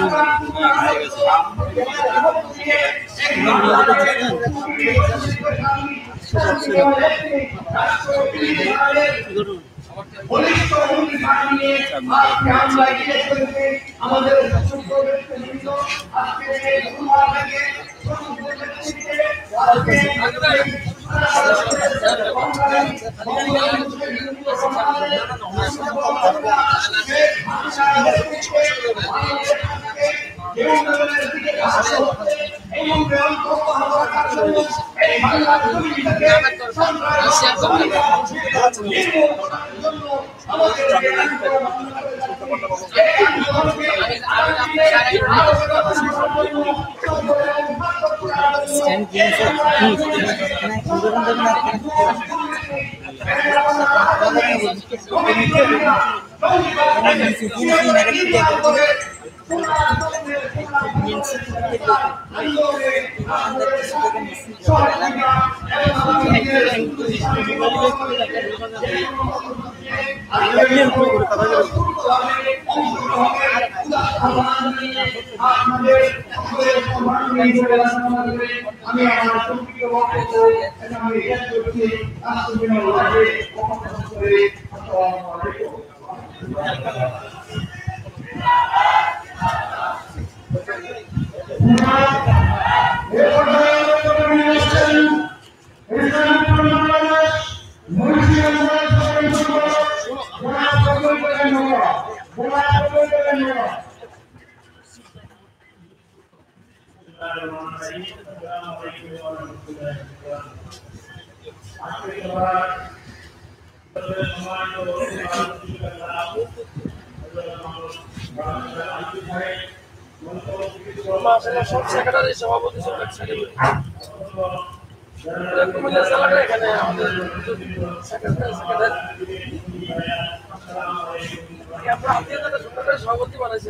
আমাদের এই মন্ত্রে অন্তর্ভুক্ত হওয়ার জন্য এই বাংলার জমিটাকে আমি আমার সংক্ষিপ্ত বক্তব্য আমি শেষ করছি। আসসালামু আলাইকুম। সব সেক্রেটারি সভাপতি এখানে আমাদের সভাপতি বানাইছি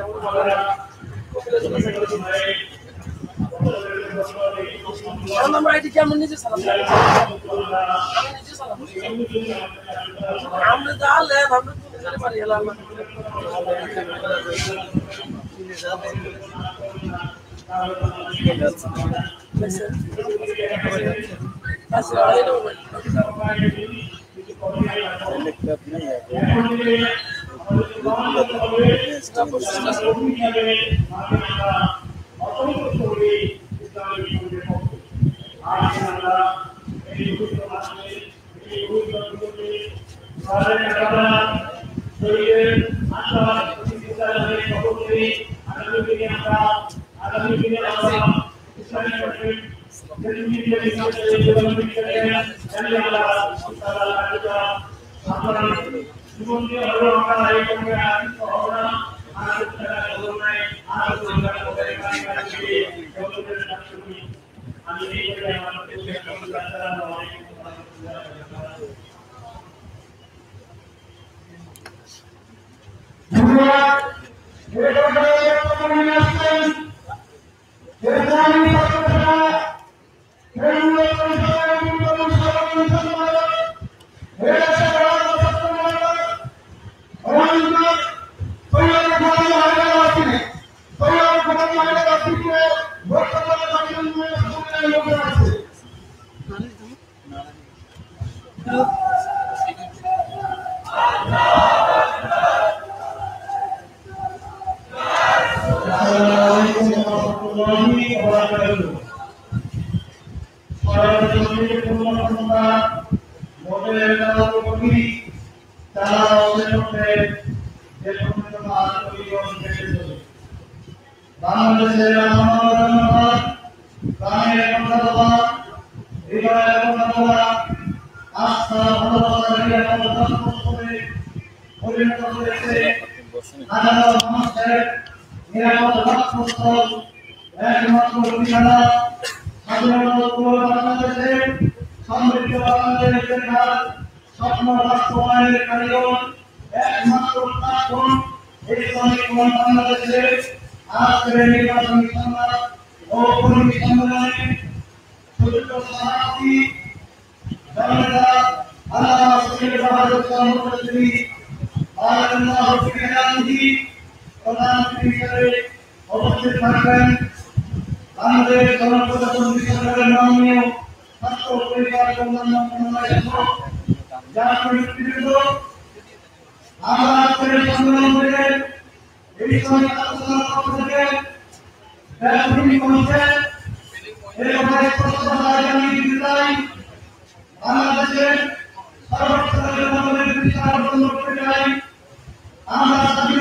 আমরা এদিকে আমি নিজে সালাম আমরা তাহলে আমরা পারি এলাম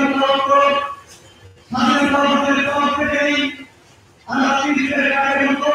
আমরা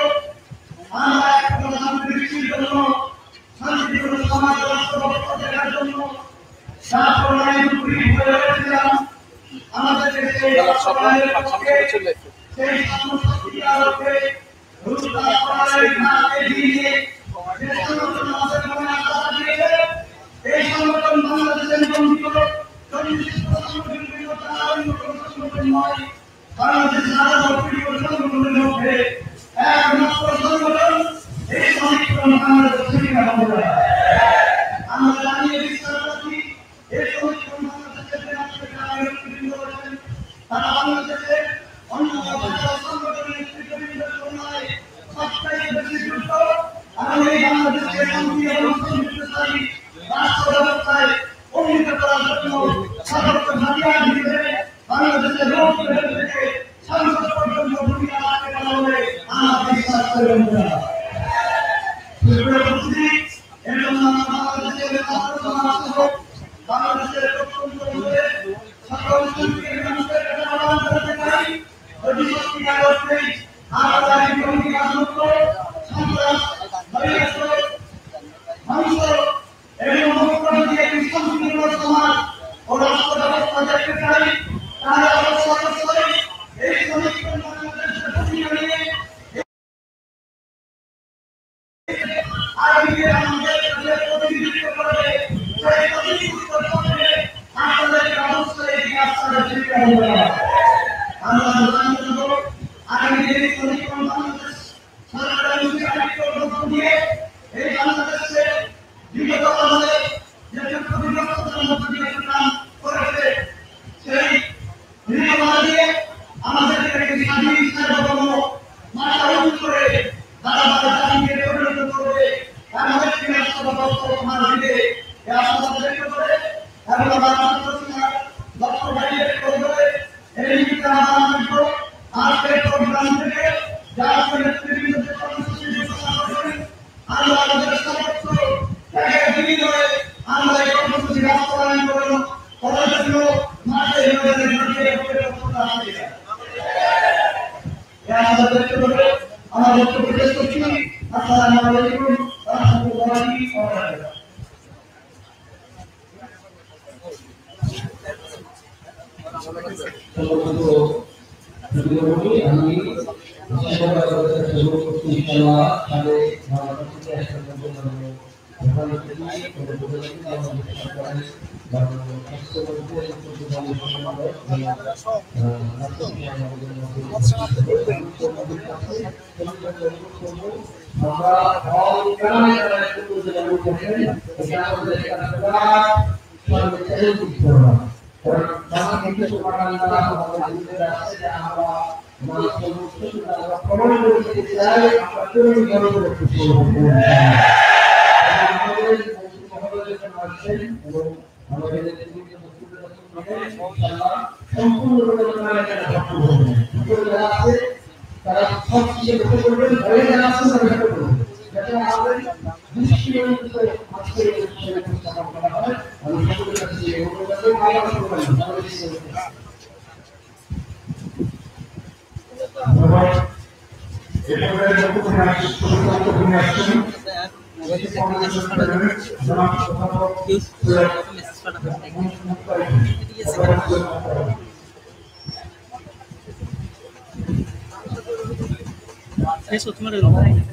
Eso tomar el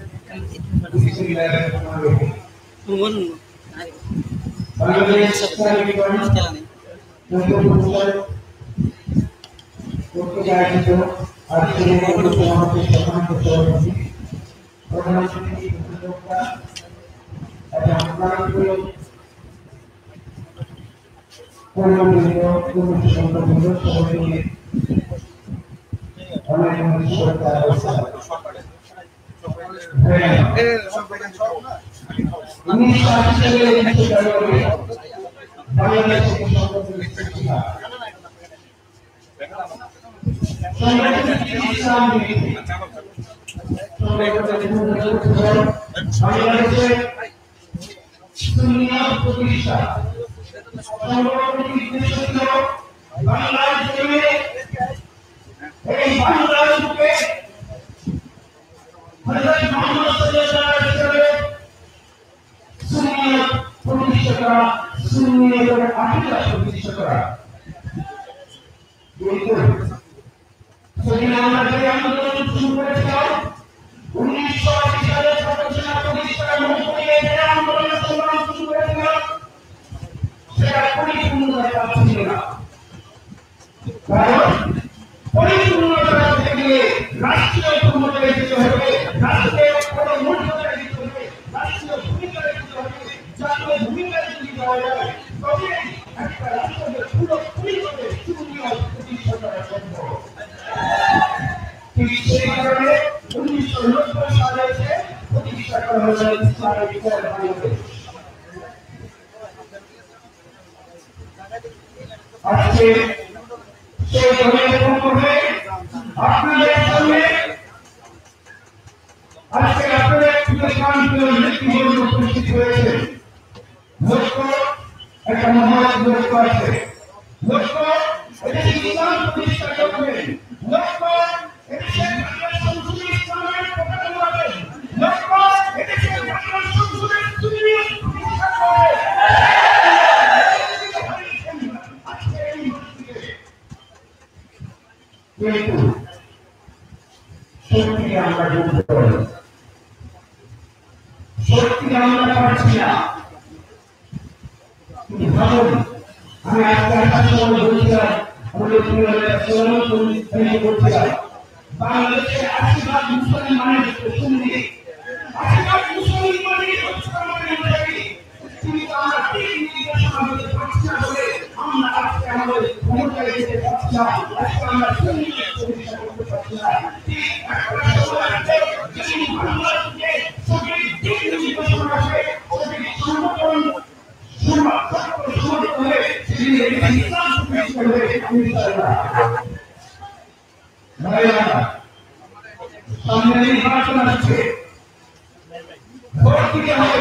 bueno. Sebenarnya yang কারণ পরিপূর্ণতা থেকে রাষ্ট্রীয় ক্ষমতায় দিতে হবে, রাষ্ট্রীয় মর্যাদায় দিতে হবে, রাষ্ট্রীয় ভূমিকায় দিতে হবে, জাতীয় ভূমিকায় যদি দেওয়া যায় তবে একটা রাষ্ট্রকে পুরোপুরিভাবে সুন্দর প্রতিষ্ঠা করা সম্ভব। ঠিক সেই কারণে 1990 সালে এসে প্রতিষ্ঠা করা হয়েছে ইসলামিক বাংলাদেশ। আজকে সেই ধরনের করবে আপনাদের সামনে আজকে আপনাদের শান্তির নীতিবদ্ধ উপস্থিত হয়েছে। লক্ষ্য একটা মহৎ লক্ষ্য আছে, লক্ষ্য এটি ইসলাম প্রতিষ্ঠা করবেন, লক্ষ্য এদেশের সংসদীয় ইসলামের পতাকা উড়াবেন, লক্ষ্য এদেশের সংসদের সুন্নিয় প্রতিষ্ঠা করবেন। কিন্তু সত্যি আমরা বুঝতে পারি, সত্যি আমরা পারছি না। কিন্তু ভাবুন, আমি আজকে একটা সময় বলছিলাম আমাদের করছিলাম বাংলাদেশে ৮০% মুসলমান সুন্নি, ৮০% মুসলমান কিন্তু আমরা আমাদের পাচ্ছি না বলে আমরা আজকে আমাদের ক্ষমতায় যেতে পারছি না, আজকে আমরা সুন্নি প্রতিষ্ঠা করতে পারছি না। ঠিক একটা সময় আছে যেদিন বাংলাদেশে সঠিক দিক নির্দেশনা আসে, সঠিক সংগঠন সমর্থন হয়ে সেদিন ইসলাম প্রতিষ্ঠা হবে ইনশাআল্লাহ। সামনে নির্বাচন আসছে, ভোট দিতে হবে,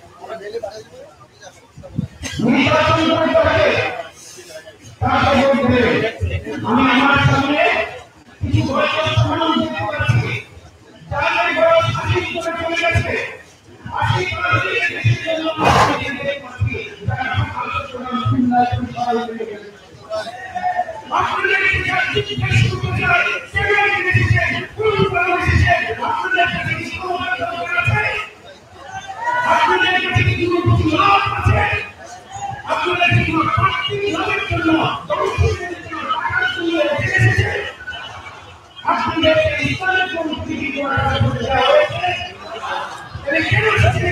নির্বাচন করতে হবে, তারপর ভোট দেবে। আমি আমার সামনে কিছু বয়স্ক সমাধান দেখতে পাচ্ছি, যাদের বয়স ৮০ করে চলে গেছে, ৮০ করে দেশের জন্য দেখতে পাচ্ছি যারা আলোচনা শুনতে গেছে। আপনাদের কাছে শুরু করতে হয় সেখানে এসেছেন কোন কারণে এসেছেন আপনাদের কাছে কি ক্ষমতা দরকার আছে, আপনাদের কাছে কি কোনো লাভ আছে, আপনাদের কি কোনো প্রাকৃতিক লাভের জন্য দর্শকদের জন্য টাকার জন্য এসেছেন, আপনাদের ইসলামের জন্য কি করা হয়েছে এটা কেন এসেছে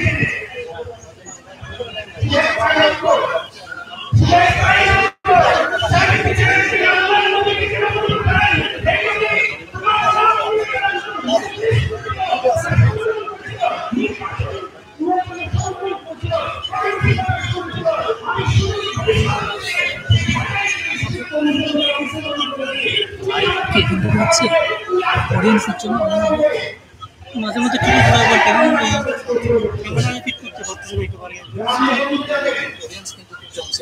অডিয়েন্সের জন্য মাঝে মাঝে ঠিক করা আবার কেমন ক্যামেরা ফিট করতে পারতেছে একটু পারি অডিয়েন্স কিন্তু খুব জমছে।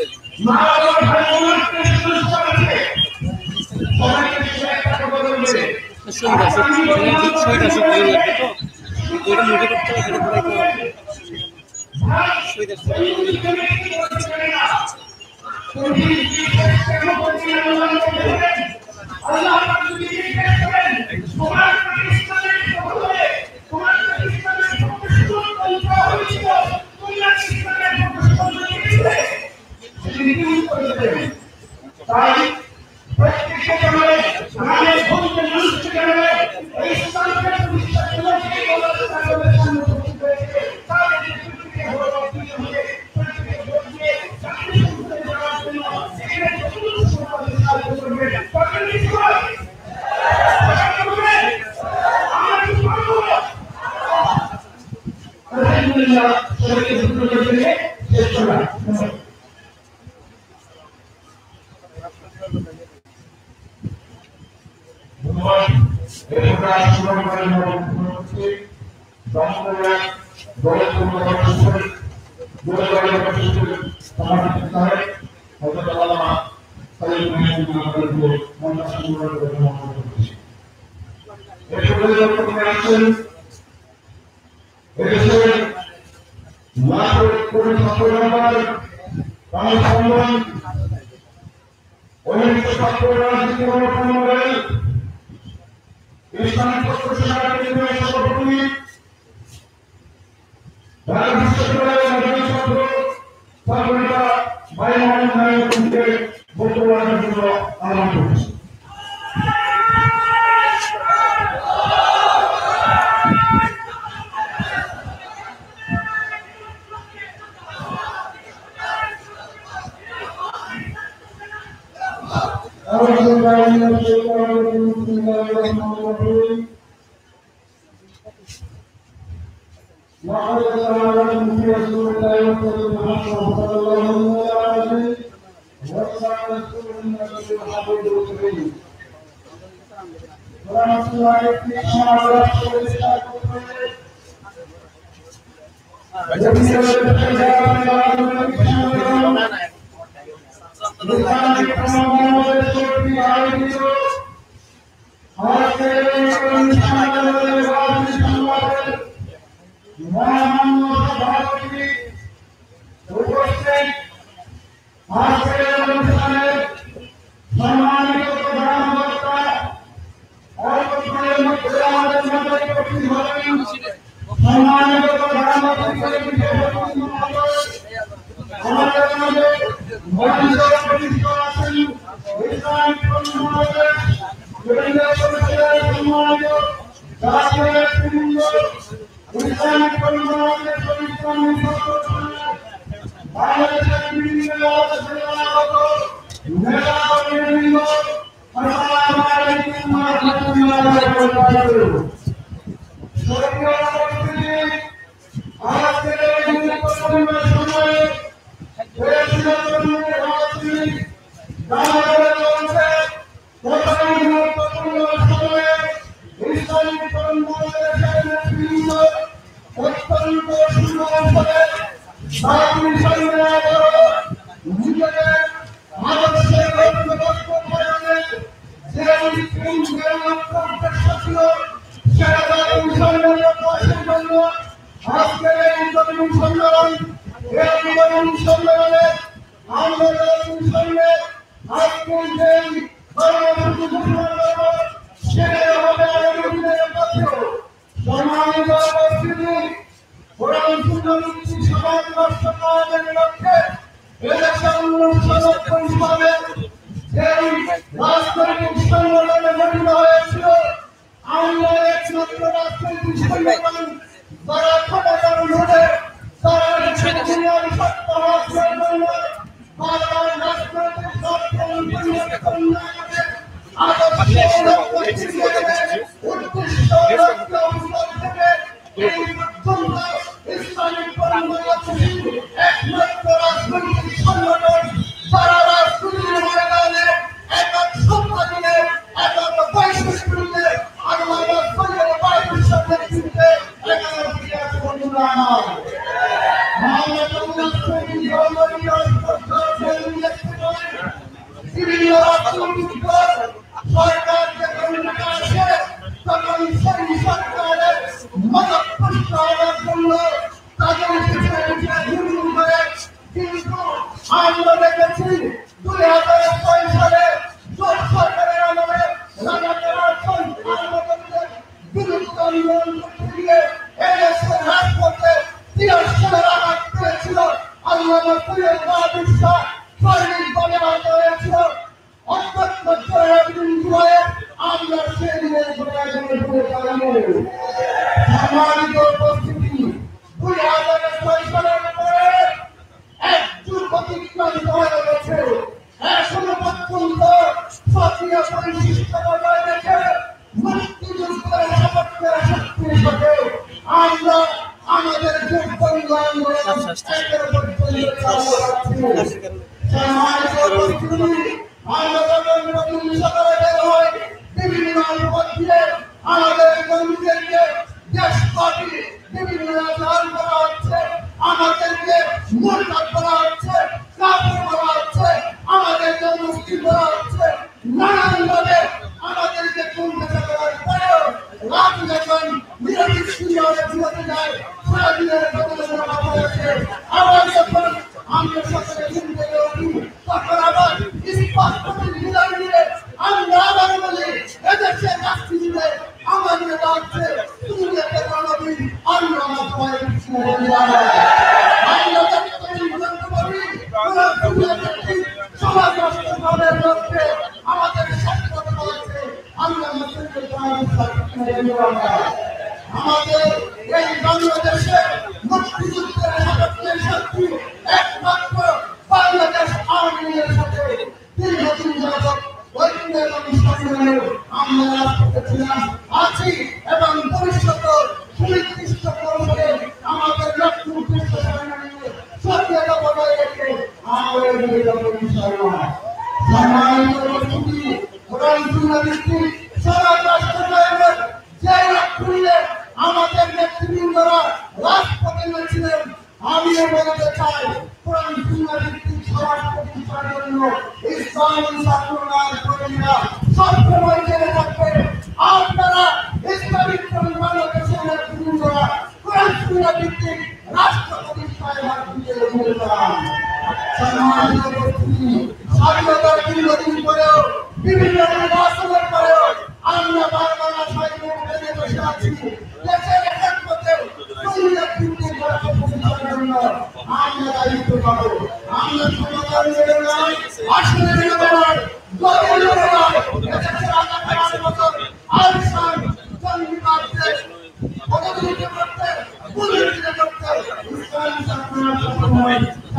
এবং সংগ্রামে আমরা রাজপথে ছিলাম, আছি এবং ভবিষ্যতে সুনির্দিষ্ট কর্মে আমাদের লক্ষ্য উদ্দেশ্য সামনে নিয়ে সত্যতা বজায় রেখে আমরা এগিয়ে যাবো ইনশাআল্লাহ। সম্মানিত উপস্থিতি, কোরআন সুন্নাহ ভিত্তিক সারা রাষ্ট্রের যে লক্ষ্যে আমাদের নেতৃবৃন্দরা রাজপথে নেমেছিলেন, আমিও বলতে চাই কোরআন সুন্নাহ ভিত্তিক সমাজ প্রতিষ্ঠার জন্য ইসলামী ছাত্ররা কর্মীরা সবসময় জেনে থাকবে আপনারা ইসলামিক বাংলাদেশের নেতৃবৃন্দরা কোরআন সুন্নাহ ভিত্তিক রাষ্ট্র প্রতিষ্ঠায় হাত দিয়ে এগিয়ে যান। সম্মানিত উপস্থিতি, স্বাধীনতার দীর্ঘদিন পরেও বিভিন্ন নির্বাচনের পরেও আমরা বারবার আশায় মুখ বেঁধে বসে আছি দেশের একমাত্র সুন্নাহ ভিত্তিক রাষ্ট্র প্রতিষ্ঠার জন্য আমরা দায়িত্ব পাবো। আমরা সমাধান নেব না, আসলে নেব না, দলের নেব না। দেশের আগামী বছর আলসান জনবিবাদকে প্রতিনিধিত্ব করতে, প্রতিনিধিত্ব করতে ইসলামী ছাত্ররা সবসময়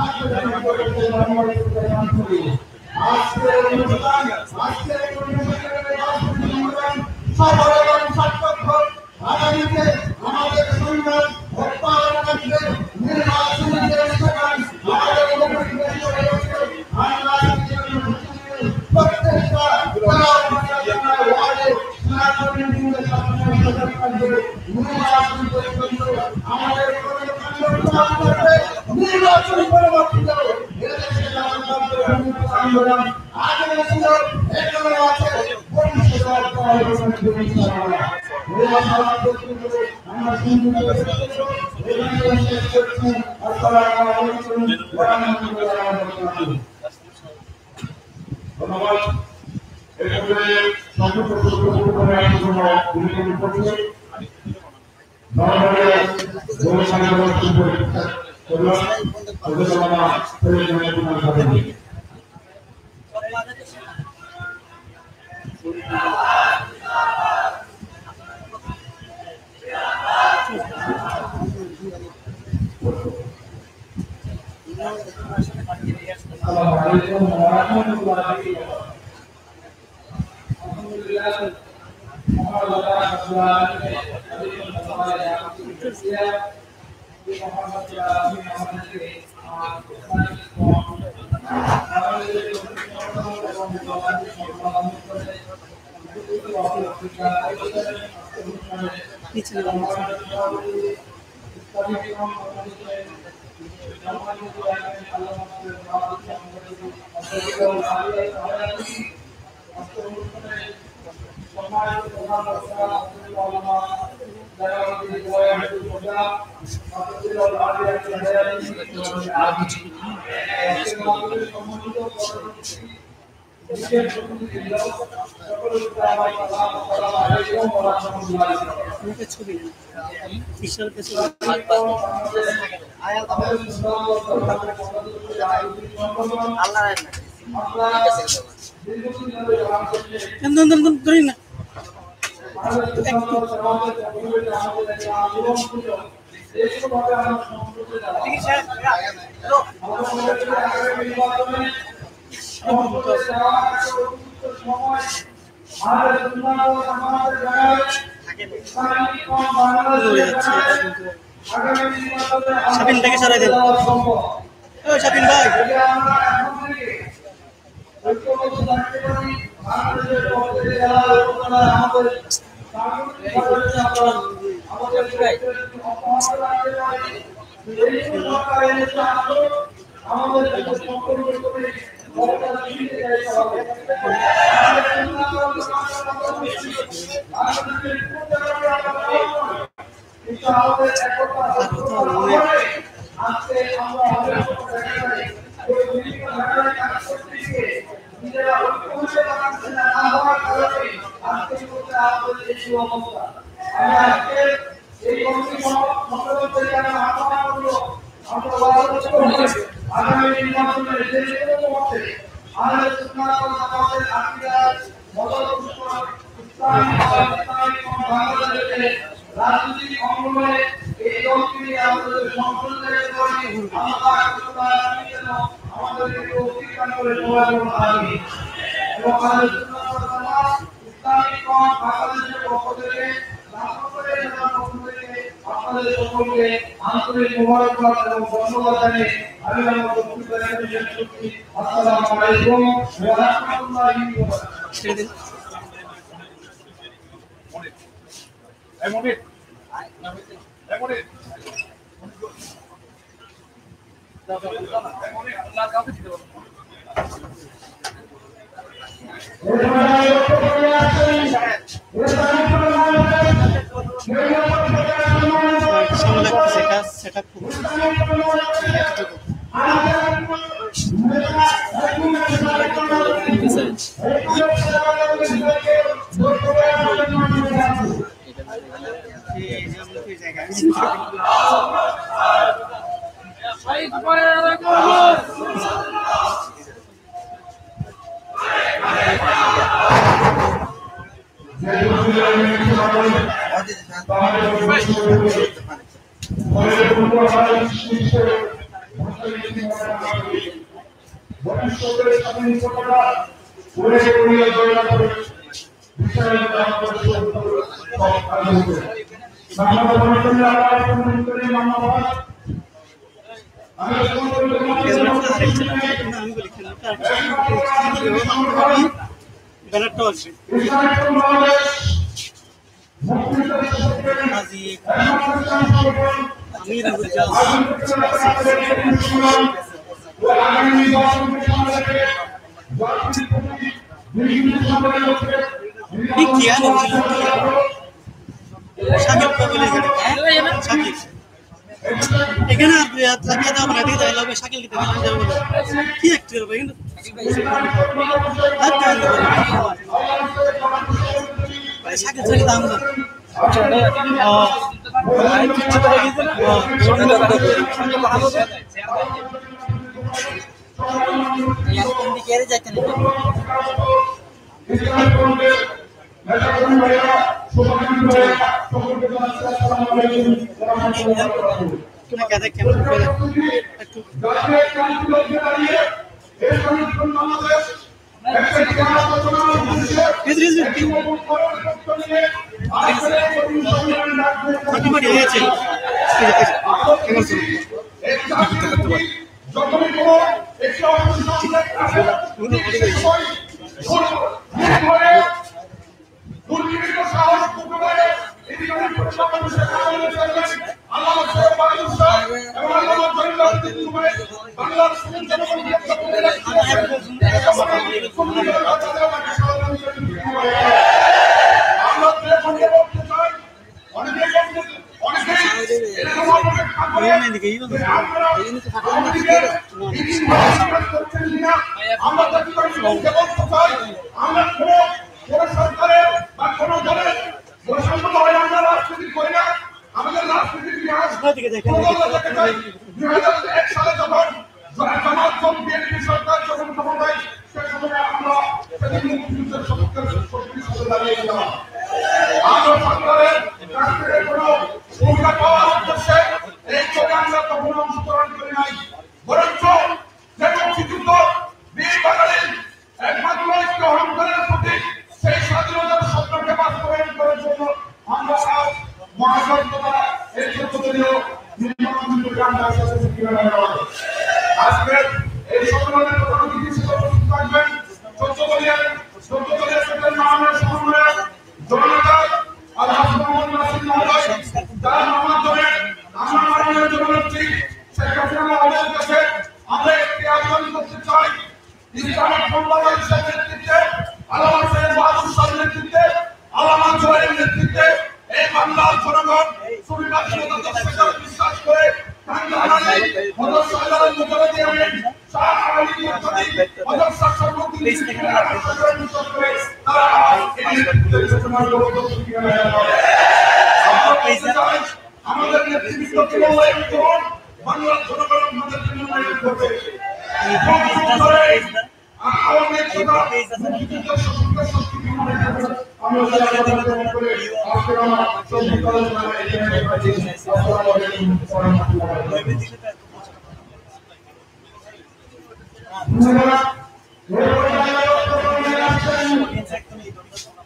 আজকের অনুষ্ঠান, আজকের সফল এবং সার্থক আগামীতে আমাদের সংগ্রাম অব্যাহত রাখবে। নির্বাচনী যে অনুষ্ঠান আমাদের প্রত্যেকটা ওয়ার্ডে আমাদের নির্বাচন পরবর্তীতে আন্দোলন আগে ছিল, এখনো আছে, ধন্যবাদ। Assalamualaikum warahmatullahi ছবি বিশাল কিছু ধরি না শাবিন থেকে সরাই দেন। শাবিন ভাই রাজনৈতিক অঙ্গনে এই দলকে আমাদের সংসদের আমাদের অতিক্রম করে ইসলামিক বাংলাদেশের পক্ষ থেকে আপনাদের সকলকে আন্তরিক মোবারকবাদ এবং ধন্যবাদ জানিয়ে আমি আমার বক্তব্য শেষ করছি। আসসালামু আলাইকুম ওয়া রাহমাতুল্লাহি ওয়া বারাকাতুহু। সেটা খুব ব্যানারটা আছে এখানে লাগিয়ে দেওয়া মানে দিকে যাইলে শাকিল দিতে যাবো কি একটু কিন্তু শাকিল থেকে দাম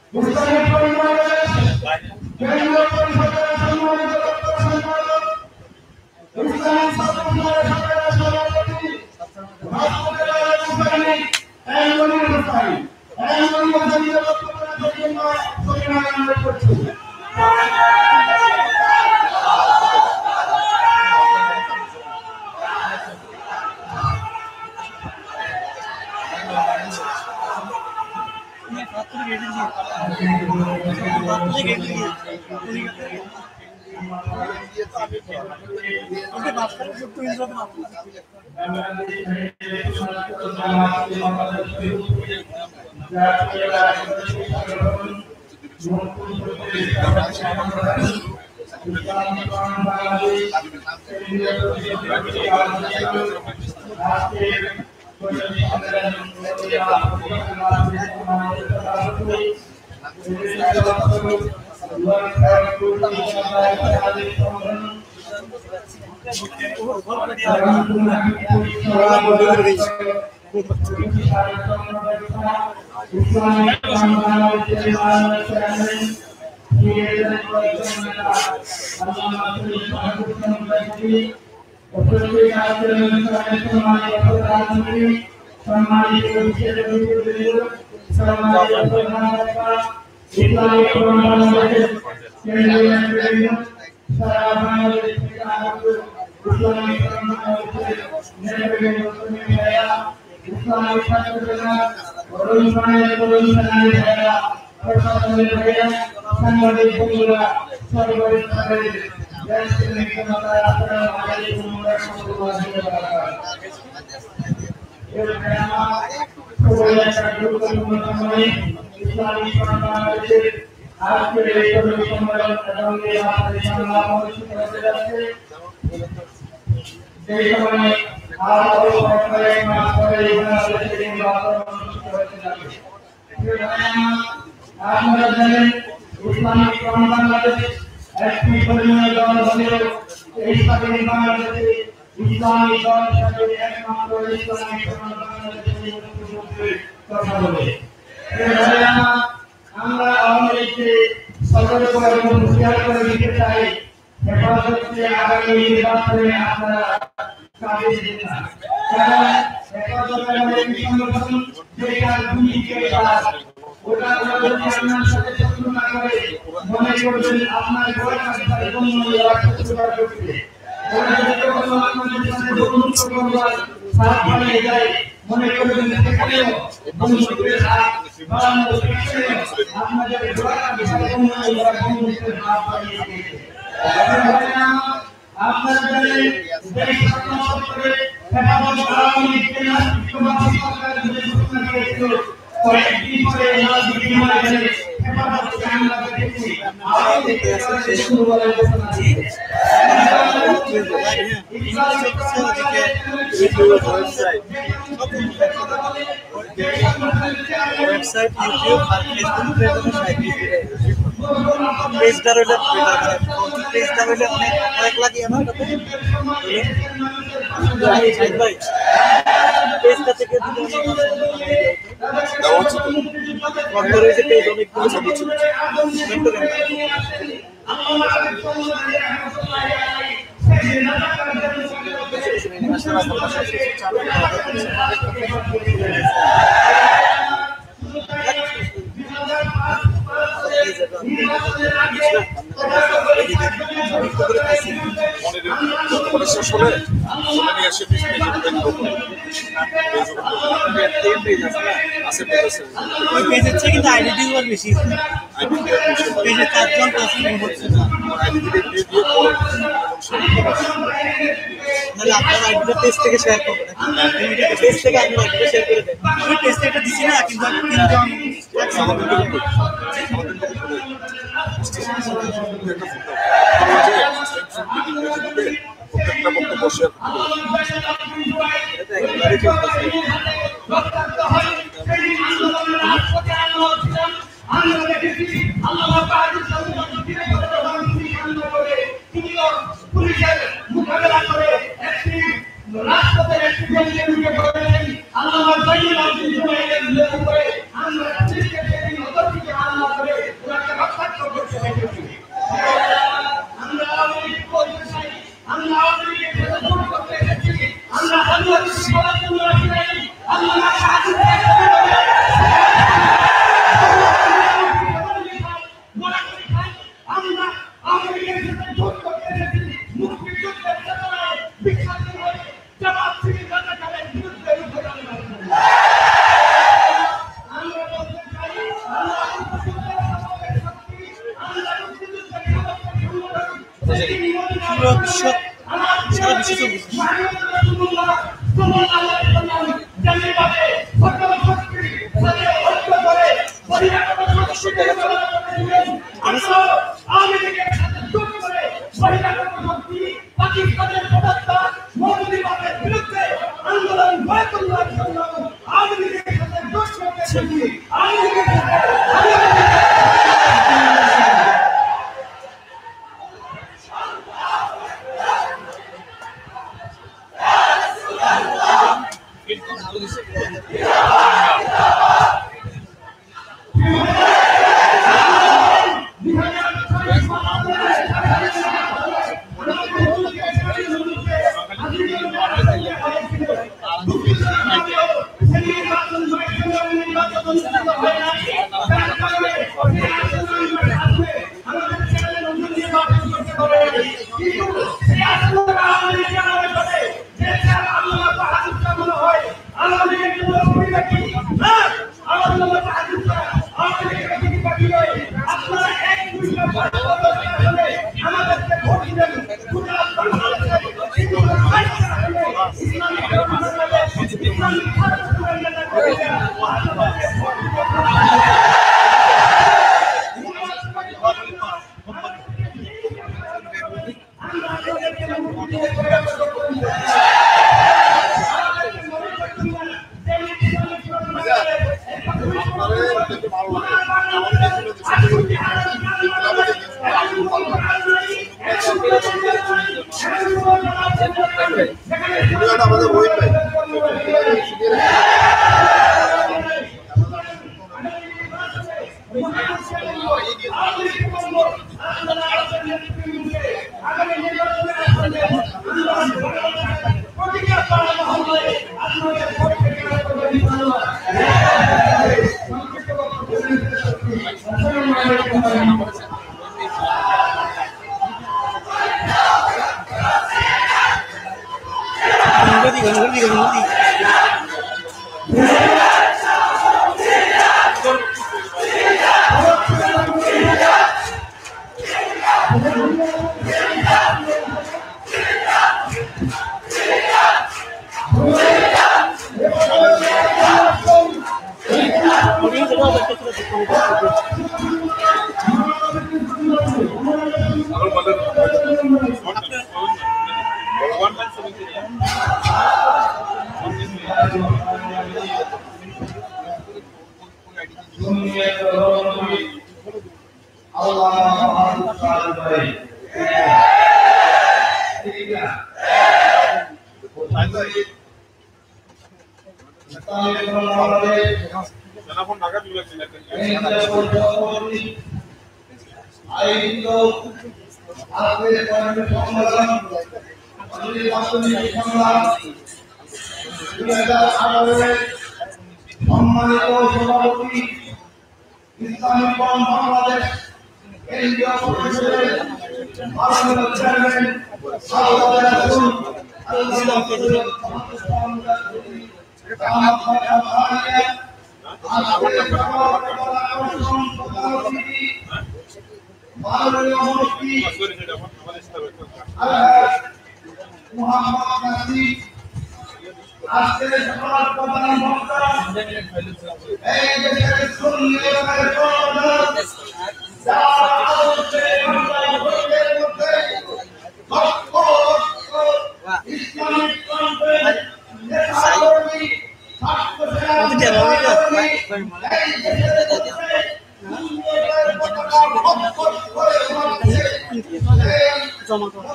ইসলামিক পরিবারের কেন্দ্রীয় পরিষদের সম্মানিত সম্পাদক, ইসলামিক ছাত্রসংঘের সাধারণ সভাপতি রাষ্ট্রপতি হুসাইনি এমনই হুসাইন এমনই হুসাইনের বক্তব্য রাখার জন্য অনুরোধ করছি। वेबसाइट यूट्यूब और फेसबुक पे तो पेजটা রইলে পেজটা রইলে অনেক লাগে আমার কাছে সাইদ ভাই পেজটা থেকে দিলে অনেক রয়েছে পেজ অনেক কিছু বেশি পেজে 4 জন হচ্ছে না তাহলে আপনার আইডিটা পেজ থেকে শেয়ার করবেন পেজ থেকে আমি আইডিটা শেয়ার করে দেন আমি পেজ থেকে এটা দিছি না কিন্তু আমরা পুরো বিশ্ব সারা বিশ্ব চলতেছে। পাকিস্তানের প্রবক্তা মৌলবাদের বিরুদ্ধে আন্দোলন গড়ে তোলার জন্য আওয়ামী লীগের সাথে জোট করতেছি। আওয়ামী লীগের সম্মানিত সভাপতি ইসলামিক বাংলাদেশ কেন্দ্রীয় পরিষদের মাননীয় চেয়ারম্যান মাননীয় মন্ত্রী মোহাম্মদ নাসির আজকের সভার প্রধান বক্তা এই দেশের সুন্নি ওলামায়ে কেরাম যারা আলোচনায় বাংলাদেশের মধ্যে লক্ষ লক্ষ ইসলামিক কনফারেন্স নেতাকর্মী ছাত্র সেনাবাহিনী এই দেশের মধ্যে সুন্নিদের পতাকা বহন করে উঠছে জমা করা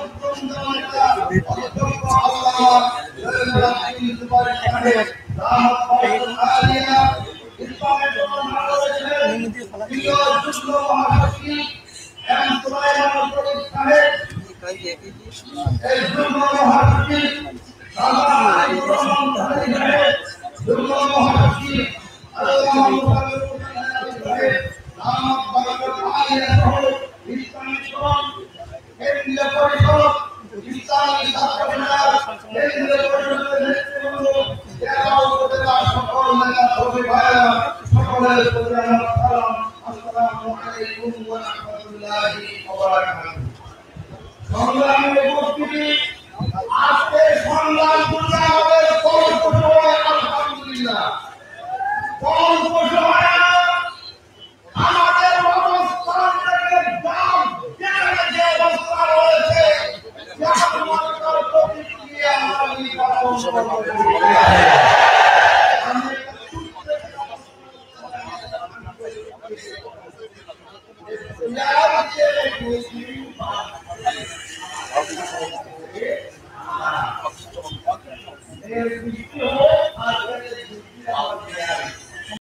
সংগ্রামের উপস্থিতি আজকে সংগ্রাম করলে আমাদের কল্প সময় আলহামদুলিল্লাহ কল্প সময় আমাদের অবস্থান থেকে দাম যে অবস্থা রয়েছে প্রতিক্রিয়া আমরা